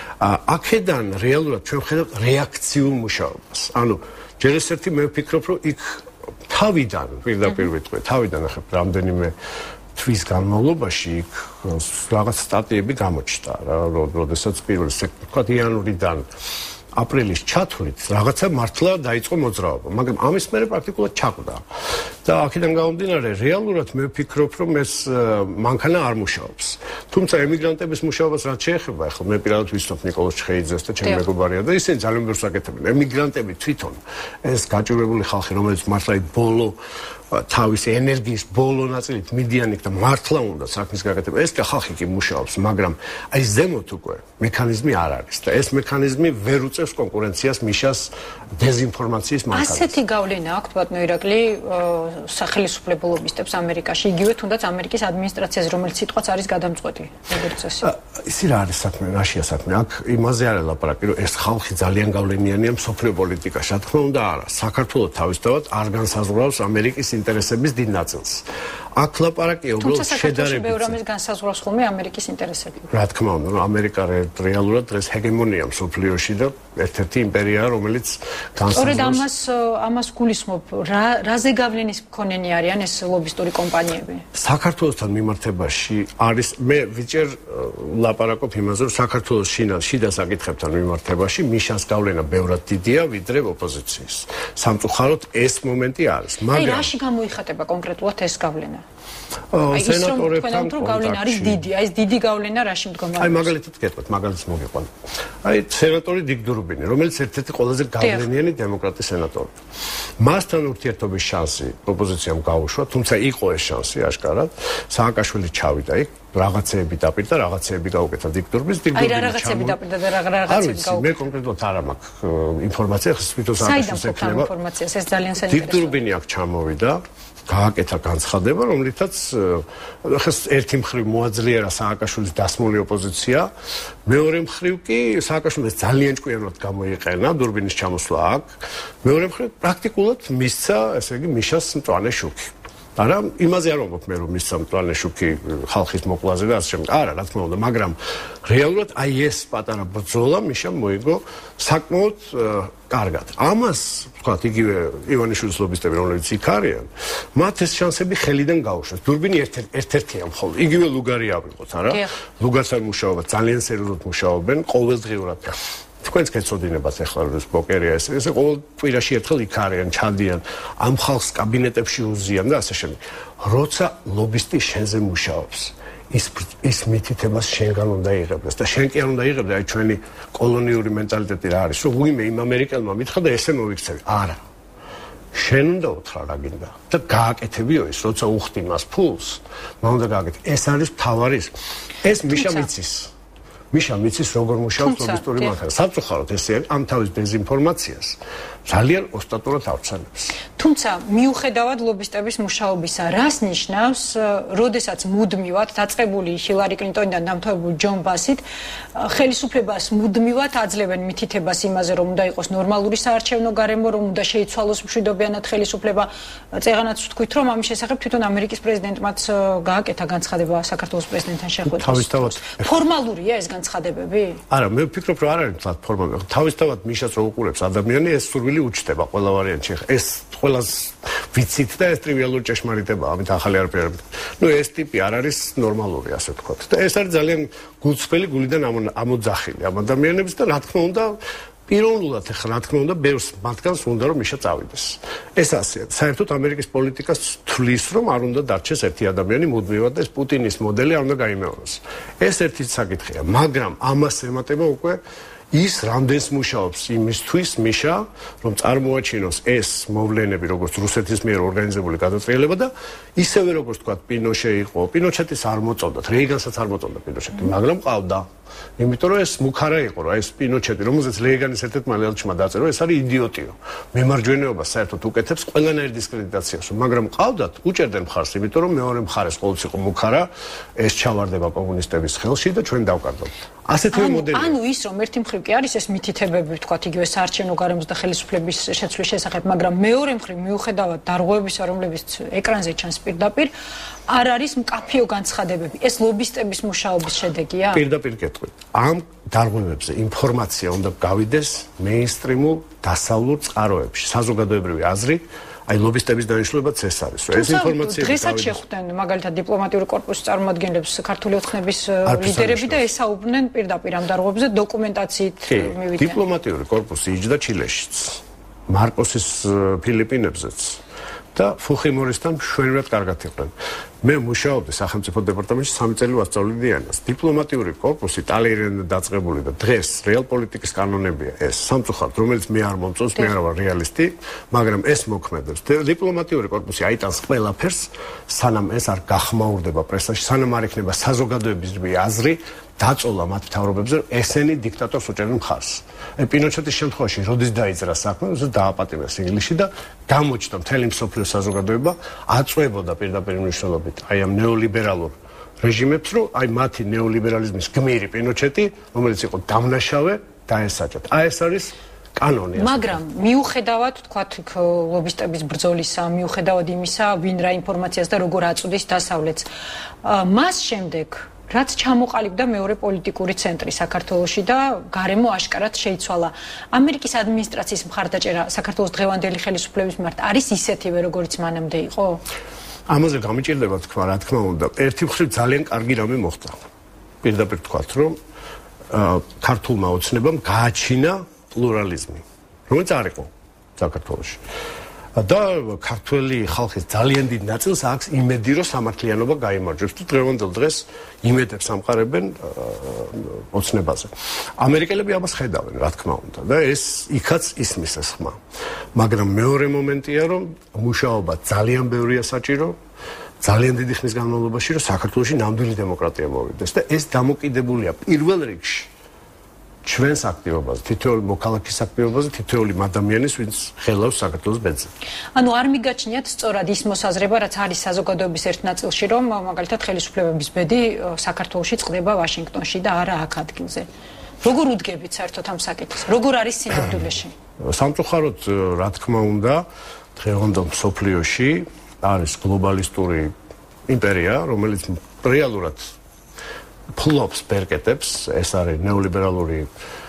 აქედან რეალურად ჩვენ ვხედავთ რეაქციულ მუშაობას. ანუ ჯერ ეს ერთი მე ვფიქრობ, რომ იქ თავიდან, პირდაპირ ვიტყვი, თავიდან ახლა რამდენიმე თვის განმავლობაში იქ რაღაც სტატიები გამოჩნდა რა, როდესაც პირველი თქვა იანვრიდან აპრილის ჩათვლით რაღაცა მართლა დაიწყო მოძრაობა, მაგრამ ამის მერე პრაქტიკულად ჩაკვდა. და აქედან გამომდინარე, რეალურად მე ვფიქრობ, რომ ეს მანქანა არ მუშაობს. თუმცა ემიგრანტების მუშაობას რაც შეეხება, ახლა მე პირადად ვიცნობ ნიკოლოზ ჩხეიძეს და ჩემი მეგობარია და ისინი ძალიან ბევრს აკეთებენ. ემიგრანტები თვითონ ეს გაჭირვებული ხალხი, რომელიც მართლა ბოლო თავისი ენერგიის ბოლო ნაწილით მიდიან იქ და მართლა უნდა საქმის გაკეთება. ეს ხალხი კი მუშაობს, მაგრამ აი ზემოთ უკვე მექანიზმი არ არის და ეს მექანიზმი ვერ უწევს კონკურენციას მიშას დეზინფორმაციის მანქანას. ასეთი გავლენა აქვს ბატონო ირაკლი სახელმწიფო ლობისტებს ამერიკაში, იგივე თუნდაც ამერიკის ადმინისტრაციაზე, რომელიც სიტყვაც არის გადამწყვეტი, როგორც წესი. ისი რა არის საქმე, რაშია საქმე? აქ იმაზე არის ლაპარაკი, რომ ეს ხალხი ძალიან გავლენიანია მსოფლიო პოლიტიკაში. რა თქმა უნდა არა, საქართველოს თავისთავად არ განსაზღვრავს ამერიკის ინტერესების დიდ ნაწილს. აქ ლაპარაკია უბრალოდ შედარებით. ბევრ ამის განსაზღვრავს ხოლმე ამერიკის ინტერესები. რა თქმა უნდა, რომ ამერიკა რეალურად დღეს ჰეგემონია მსოფლიოში და ერთ-ერთი იმპერიაა, რომელიც განსაზღვრავს. სწორედ ამას ამას გულისხმობ, რა რაზე გავლენის მქონენი არიან ეს ლობისტური კომპანიები? საქართველოსთან მიმართებაში არის მე ვიჭერ ლაპარაკობ იმაზე, რომ საქართველოს შიდა საკითხებთან მიმართებაში მიშას გავლენა ბევრად დიდია, ვიდრე ოპოზიციის. სამწუხაროდ ეს მომენტი არის, მაგრამ აი რაში გამოიხატება კონკრეტულად ეს გავლენა? აი ის რომ თქვენ რომ გავლენა არის დიდი, აი ეს დიდი გავლენა რაში მდგომარეობს? აი მაგალითად გეტყვით, მაგალითს მოგიყვანო. აი სენატორი დიგ დურუბინი, რომელიც ერთ-ერთი ყველაზე გავლენიანი დემოკრატი სენატორი. მასთან ურთიერთობის შანსი ოპოზიციამ გაუშვა, თუმცა იყო ეს შანსი აშკარად. სააკაშვილი ჩავიდა იქ, რაღაცეები დაპირდა, რაღაცეები გაუკეთა დიგ დურუბინს, დიგ დურუბინი. აი რა რაღაცეები დაპირდა და რა რაღაცეები გაუკეთა? მე კონკრეტულად არ მაქვს ინფორმაცია, ხს თვითონ სააკაშვილს ექნება. ინფორმაციას ეს ძალიან საინტერესოა. დიგ დურუბინი აქ ჩამოვიდა. გააკეთა განცხადება, რომლითაც ხეს ერთი მხრივ მოაძლიერა სააკაშვილის დასმული ოპოზიცია, მეორე მხრივ კი სააკაშვილს ძალიან ჭკვიანად გამოიყენა დურბინის ჩამოსვლა აქ, მეორე მხრივ პრაქტიკულად მისცა, ესე იგი, მიშას მწვანე შუქი. არა, იმაზე არ ვამბობ მე რომ მისცა მწვანე შუქი ხალხის მოკლაზე და ასე შემდეგ. არა, რა თქმა უნდა, მაგრამ რეალურად აი ეს პატარა ბრძოლა მიშამ მოიგო საკმაოდ კარგად. ამას, ვთქვათ, იგივე ივანიშვილის ლობისტები, რომლებიც იქ არიან, მათ ეს შანსები ხელიდან გაუშვეს. დურბინი ერთ-ერთია მხოლოდ. იგივე ლუგარი ავიღოთ, არა? ლუგართან მუშაობა, ძალიან სერიოზულად მუშაობენ, ყოველდღიურად. თქვენც გეცოდინებათ ახლა რომ პოკერია ეს ესე ყოველ კვირაში ერთხელ იქ არიან, ჩადიან, ამ ხალხს კაბინეტებში უზიან და ასე შემდეგ. როცა ლობისტი შენზე მუშაობს, ის ის მითითებას შენგან უნდა იღებდეს და შენ კი არ უნდა იღებდეს, აი ჩვენი კოლონიური მენტალიტეტი რა არის, რომ ვიმე იმ ამერიკელმა მითხრა და ესე მოვიქცევი. არა. შენ უნდა უთხრა რა გინდა და გააკეთებიო ის, როცა უხდი მას ფულს, მან უნდა გააკეთე. ეს არის თავარი. ეს მიშა მიცის. მიშა მიცის როგორ მუშაობს ლობისტური მანქანა. სამწუხაროდ ესე არის ამ თავის დეზინფორმაციას ძალიან ოსტატურად ავცანებს. თუმცა მიუხედავად ლობისტების მუშაობისა, რას ნიშნავს, როდესაც მუდმივად დაწყებული ჰილარი კლინტონიდან დამთავრებული ჯონ ბასით ხელისუფლებას მუდმივად აძლევენ მითითებას იმაზე, რომ უნდა იყოს ნორმალური საარჩევნო გარემო, რომ უნდა შეიცვალოს მშვიდობიანად ხელისუფლება. წეღანაც ვთქვით, რომ ამის შესახებ თვითონ ამერიკის პრეზიდენტმაც გააკეთა განცხადება საქართველოს პრეზიდენტთან შეხვედრას. ფორმალურია ეს განცხადებები? არა, მე ვფიქრობ, რომ არ არის თლად ფორმალური. თავისთავად მიშას რო უყურებს ადამიანი, ეს სურვილი უჩნდება ყველა ვარიანტში. ეს ყველას ვიცით და ეს ტრივიალური ჭეშმარიტებაა, ამით ახალი არაფერი. ნუ ეს ტიპი არ არის ნორმალური, ასე ვთქვათ. და ეს არის ძალიან გულწრფელი, გულიდან ამოძახილი ამ ადამიანებს და რა თქმა უნდა პიროვნულად ახლა რა თქმა უნდა ბევრს მათგანს უნდა რომ მიშა წავიდეს. ეს ასე საერთოდ ამერიკის პოლიტიკას თვლის რომ არ უნდა დარჩეს ერთი ადამიანი მუდმივად და ეს პუტინის მოდელი არ უნდა გაიმეოროს. ეს ერთი საკითხია, მაგრამ ამას ემატება უკვე ის რამდენს მუშაობს იმისთვის მიშა რომ წარმოაჩინოს ეს მოვლენები როგორც რუსეთის მიერ ორგანიზებული გადატრიალება და ისევე როგორც თქვა პინოშე იყო, პინოჩეტის არ მოწონდათ, რეიგანსაც არ მოწონდა პინოჩეტი, მაგრამ ყავდა. იმიტომ რომ ეს მუქარა იყო, რომ ეს პინოჩეტი, რომელზეც რეიგანის ერთ-ერთმა ლელჩმა დაწერა, ეს არის იდიოტიო. მემარჯვენეობას საერთოდ უკეთებს ყველანაირ დისკრედიტაციას, მაგრამ ყავდათ, უჭერდნენ მხარს, იმიტომ რომ მეორე მხარეს ყოველთვის იყო მუქარა, ეს ჩავარდება კომუნისტების ხელში და ჩვენ დავკარგავთ. ასეთივე მოდელი. ანუ ის რომ ერთი მხრივ კი არის ეს მითითებები, ვთქვათ, იგივე საარჩევნო გარემოს და ხელისუფლების შეცვლის შესახებ, მაგრამ მეორე მხრივ მიუხედავად დარღვევებისა, რომლებიც ეკრანზე ჩანს პირდაპირ, არ არის მკაფიო განცხადებები. ეს ლობისტების მუშაობის შედეგია? პირდაპირ გეტყვით. ამ დარღვევებზე ინფორმაცია უნდა გავიდეს მეინსტრიმულ დასავლურ წყაროებში, საზოგადოებრივი აზრით. აი ლობისტების დანიშნულებაც ეს არის, რომ ეს ინფორმაცია დღესაც შეხვდნენ მაგალითად დიპლომატიური კორპუსის წარმომადგენლებს ქართული ოცხნების ლიდერები და ესაუბრნენ პირდაპირ ამ დარღვევებზე დოკუმენტაციით მივიდნენ. დიპლომატიური კორპუსი იჯდა ჩილეშიც, მარკოსის ფილიპინებზეც და ფუხიმორისთან მშვენივრად კარგად იყვნენ. მე მუშაობდი სახელმწიფო დეპარტამენტში სამი წელი ვასწავლედი ენას. დიპლომატიური კორპუსი ტალერიდან დაწყებული და დღეს რეალ პოლიტიკის კანონებია ეს. სამწუხაროდ, რომელიც მე არ მომწონს, მე არ ვარ რეალისტი, მაგრამ ეს მოქმედებს. დიპლომატიური კორპუსი აიტანს ყველაფერს, სანამ ეს არ გახმაურდება პრესაში, სანამ არ იქნება საზოგადოების აზრი დაწოლა მათ მთავრობებზე, ესენი დიქტატორს უჭერენ მხარს. პინოჩეტის შემთხვევაში, როდის დაიძრა საქმე, უზო დააპატიმრეს ინგლისში და გამოჩნდა მთელი მსოფლიო საზოგადოება აწვევოდა პირდაპირ მნიშვნელობით აი ამ ნეოლიბერალურ რეჟიმებს, რომ აი მათი ნეოლიბერალიზმის გმირი პინოჩეტი, რომელიც იყო დამნაშავე, დაესაჯათ. აი ეს არის კანონი. მაგრამ მიუხედავად, თქვათ, ლობისტების ბრძოლისა, მიუხედავად იმისა, ვინ რა ინფორმაციას და როგორ აწვდის დასავლეთს, მას შემდეგ რაც ჩამოყალიბდა მეორე პოლიტიკური ცენტრი საქართველოში და გარემო აშკარად შეიცვალა. ამერიკის ადმინისტრაციის მხარდაჭერა საქართველოს დღევანდელი ხელისუფლების მიმართ არის ისეთივე, როგორიც მანამდე იყო? ამაზე გამიჭირდება თქვა, რა თქმა უნდა. ერთი მხრივ ძალიან კარგი რამე მოხდა. პირდაპირ თქვათ, რომ ქართულმა ოცნებამ გააჩინა პლურალიზმი, რომელიც არ იყო საქართველოში. და ქართველი ხალხის ძალიან დიდ ნაწილს აქვს იმედი, რომ სამართლიანობა გაიმარჯვებს და დღევანდელ დღეს იმედებს ამყარებენ ოცნებაზე. ამერიკელები ამას ხედავენ, რა თქმა უნდა, და ეს იქაც ისმის ეს ხმა. მაგრამ მეორე მომენტია, რომ მუშაობა ძალიან ბევრია საჭირო, ძალიან დიდი ხნის განმავლობაში, რომ საქართველოში ნამდვილი დემოკრატია მოვიდეს და ეს დამოკიდებულია პირველ რიგში ჩვენს აქტივობაზე, თითოეული მოქალაქის აქტივობაზე, თითოეული ადამიანის, ვინც ხელავს საქართველოს ბედზე. ანუ არ მიგაჩნიათ სწორად ის მოსაზრება, რაც არის საზოგადოების ერთ ნაწილში, რომ მაგალითად ხელისუფლებების ბედი საქართველოში წყდება ვაშინგტონში და არა აქ ადგილზე. როგორ უდგებით საერთოდ ამ საკითხს? როგორ არის სინამდვილეში? სამწუხაროდ, რა თქმა უნდა, დღევანდელ მსოფლიოში არის გლობალისტური იმპერია, რომელიც რეალურად ფლობს ბერკეტებს, ეს არის ნეოლიბერალური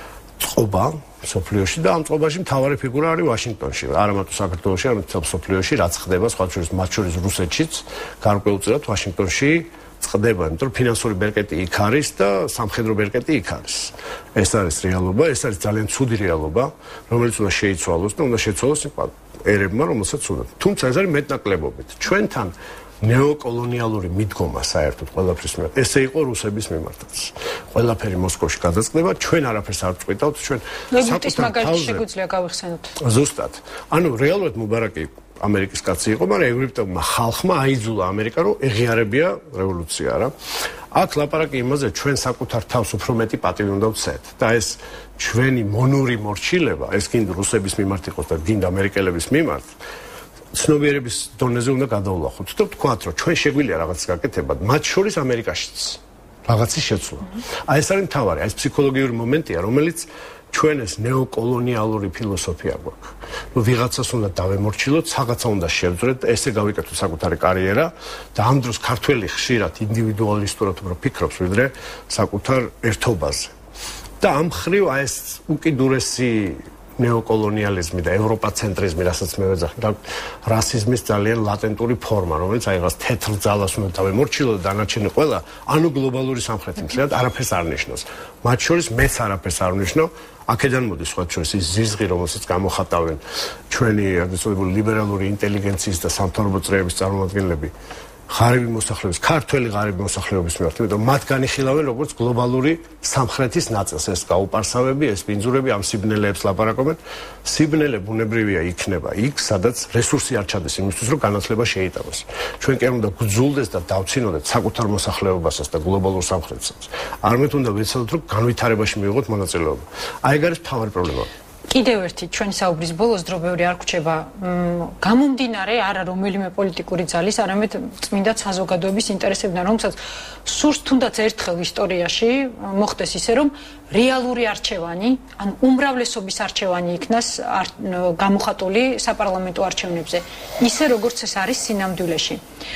წყობა სოფლიოში და ამ წყობაში მთავარი ფიგურა არის ვაშინგტონში. არა მარტო საქართველოში, არამედ მთელ სოფლიოში, რაც ხდება, სხვა შორის მათ შორის რუსეთშიც, გარკვეულწილად ვაშინგტონში წყდება, იმიტომ რომ ფინანსური ბერკეტი იქ არის და სამხედრო ბერკეტი იქ არის. ეს არის რეალობა, ეს არის ძალიან ცუდი რეალობა, რომელიც უნდა შეიცვალოს და უნდა შეცვალოს ერებმა, რომელსაც უნდა. თუმცა ეს არის მეტნაკლებობით. ჩვენთან ნეოკოლონიალური მიდგომა საერთოდ ყველაფრის მიმართ. ესე იყო რუსების მიმართაც. ყველაფერი მოსკოვში გადაწყდება, ჩვენ არაფერს არ წყვიტავთ, ჩვენ საკუთარ მაგალითს შეგვიძლია გავიხსენოთ. ზუსტად. ანუ რეალურად მუბარაკი ამერიკის კაცი იყო, მაგრამ ევროპელმა ხალხმა აიძულა ამერიკა, რომ ეღიარებია რევოლუცია რა. აქ ლაპარაკი იმაზე, ჩვენ საკუთარ თავს უფრო მეტი პატივი უნდა ვცეთ და ეს ჩვენი მონური მორჩილება, ეს კიდევ რუსების მიმართ იყოს და გინდა ამერიკელების მიმართ, ცნობიერების დონეზე უნდა გადავლახოთ და ვთქვათ, რომ ჩვენ შეგვიძლია რაღაც გაკეთება, მათ შორის ამერიკაშიც რაღაცის შეცვლა. აი ეს არის მთავარი, აი ეს ფსიქოლოგიური მომენტია, რომელიც ჩვენ ეს ნეოკოლონიალური ფილოსოფია გვაქვს. ნუ ვიღაცას უნდა დავემორჩილოთ, რაღაცა უნდა შევძვრეთ და ესე გავიკეთოთ საკუთარი კარიერა და ამ დროს ქართველი ხშირად ინდივიდუალისტურად უფრო ფიქრობს, ვიდრე საკუთარ ერთობაზე. და ამ ხრივ აი ეს უკიდურესი ნეოკოლონიალიზმი და ევროპაცენტრიზმი, რასაც მე ვეძახი, და რასიზმის ძალიან ლატენტური ფორმა, რომელიც აი რაღაც თეთრ ძალას უნდა დავემორჩილო და დანარჩენი ყველა, ანუ გლობალური სამხრეთი მთლიანად არაფერს არ ნიშნავს. მათ შორის მეც არაფერს არ ვნიშნავ. აქედან მოდის სხვა შორის ის ზიზღი, რომელსაც გამოხატავენ ჩვენი აგრესიული ლიბერალური ინტელიგენციის და სამთავრობო წრეების წარმომადგენლები ღარიბი მოსახლეობის, ქართველი ღარიბი მოსახლეობის მიმართ, იმიტომ მათ განიხილავენ როგორც გლობალური სამხრეთის ნაწილს. ეს გაუპარსავები, ეს პინძურები ამ სიბნელეებს ლაპარაკობენ. სიბნელე ბუნებრივია იქნება იქ, სადაც რესურსი არ ჩადეს იმისთვის, რომ განათლება შეიტანოს. ჩვენ კი არ უნდა გძულდეს და დავცინოდეთ საკუთარ მოსახლეობასაც და გლობალურ სამხრეთსაც. არამედ უნდა ვეცადოთ, რომ განვითარებაში მივიღოთ მონაწილეობა. აი ეგ არის მთავარი პრობლემა. კიდევ ერთი ჩვენი საუბრის ბოლოს დრო ბევრი არ გვჩება გამომდინარე არა რომელიმე პოლიტიკური ძალის, არამედ წმინდა საზოგადოების ინტერესებიდან, რომელსაც სურს თუნდაც ერთხელ ისტორიაში მოხდეს ისე, რომ რეალური არჩევანი, ან უმრავლესობის არჩევანი იქნას გამოხატული საპარლამენტო არჩევნებზე, ისე როგორც ეს არის სინამდვილეში.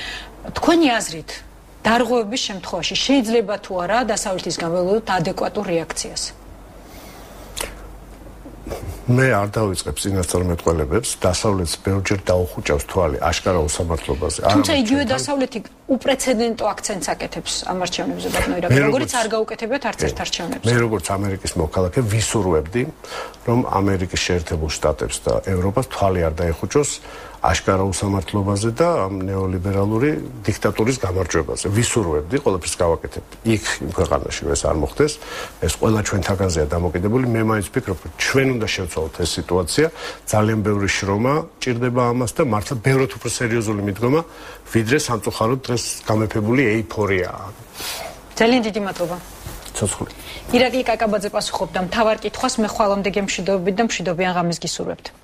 თქვენი აზრით, დარღვევების შემთხვევაში შეიძლება თუ არა დასავლეთისგან ველოდოთ ადეკვატურ რეაქციას? მე არ დავიწყებ წინასწარმეტყველებებს, დასავლეთს ბევრჯერ დაუხუჭავს თვალი აშკარა უსამართლობაზე. თუმცა იგივე დასავლეთი უპრეცედენტო აქცენტს აკეთებს ამ არჩევნებზე, ბატონო ირაკლი, როგორც არ გაუკეთებიათ არც ერთ არჩევნებზე. მე როგორც ამერიკის მოქალაქე ვისურვებდი, რომ ამერიკის შეერთებულ შტატებს და ევროპას თვალი არ დაეხუჭოს აშკარა უსამართლობაზე და ამ ნეოლიბერალური დიქტატურის გამარჯვებაზე. ვისურვებდი, ყველაფერს გავაკეთებდი. იქ იმ ქვეყანაში ეს არ მოხდეს, ეს ყველა ჩვენთაგანზეა დამოკიდებული. მე მაინც ვფიქრობ, რომ ჩვენ უნდა შევცვალოთ ეს სიტუაცია, ძალიან ბევრი შრომა ჭირდება ამას და მართლა ბევრად უფრო სერიოზული მიდგომა, ვიდრე სამწუხაროდ დღეს გამეფებული ეიფორიაა. ძალიან დიდი მადლობა. ცოცხლი. ირაკლი კაკაბაძე პასუხობდა მთავარ კითხვას, მე ხვალამდე გემშვიდობებით და მშვიდობიან ღამეს გისურვებთ.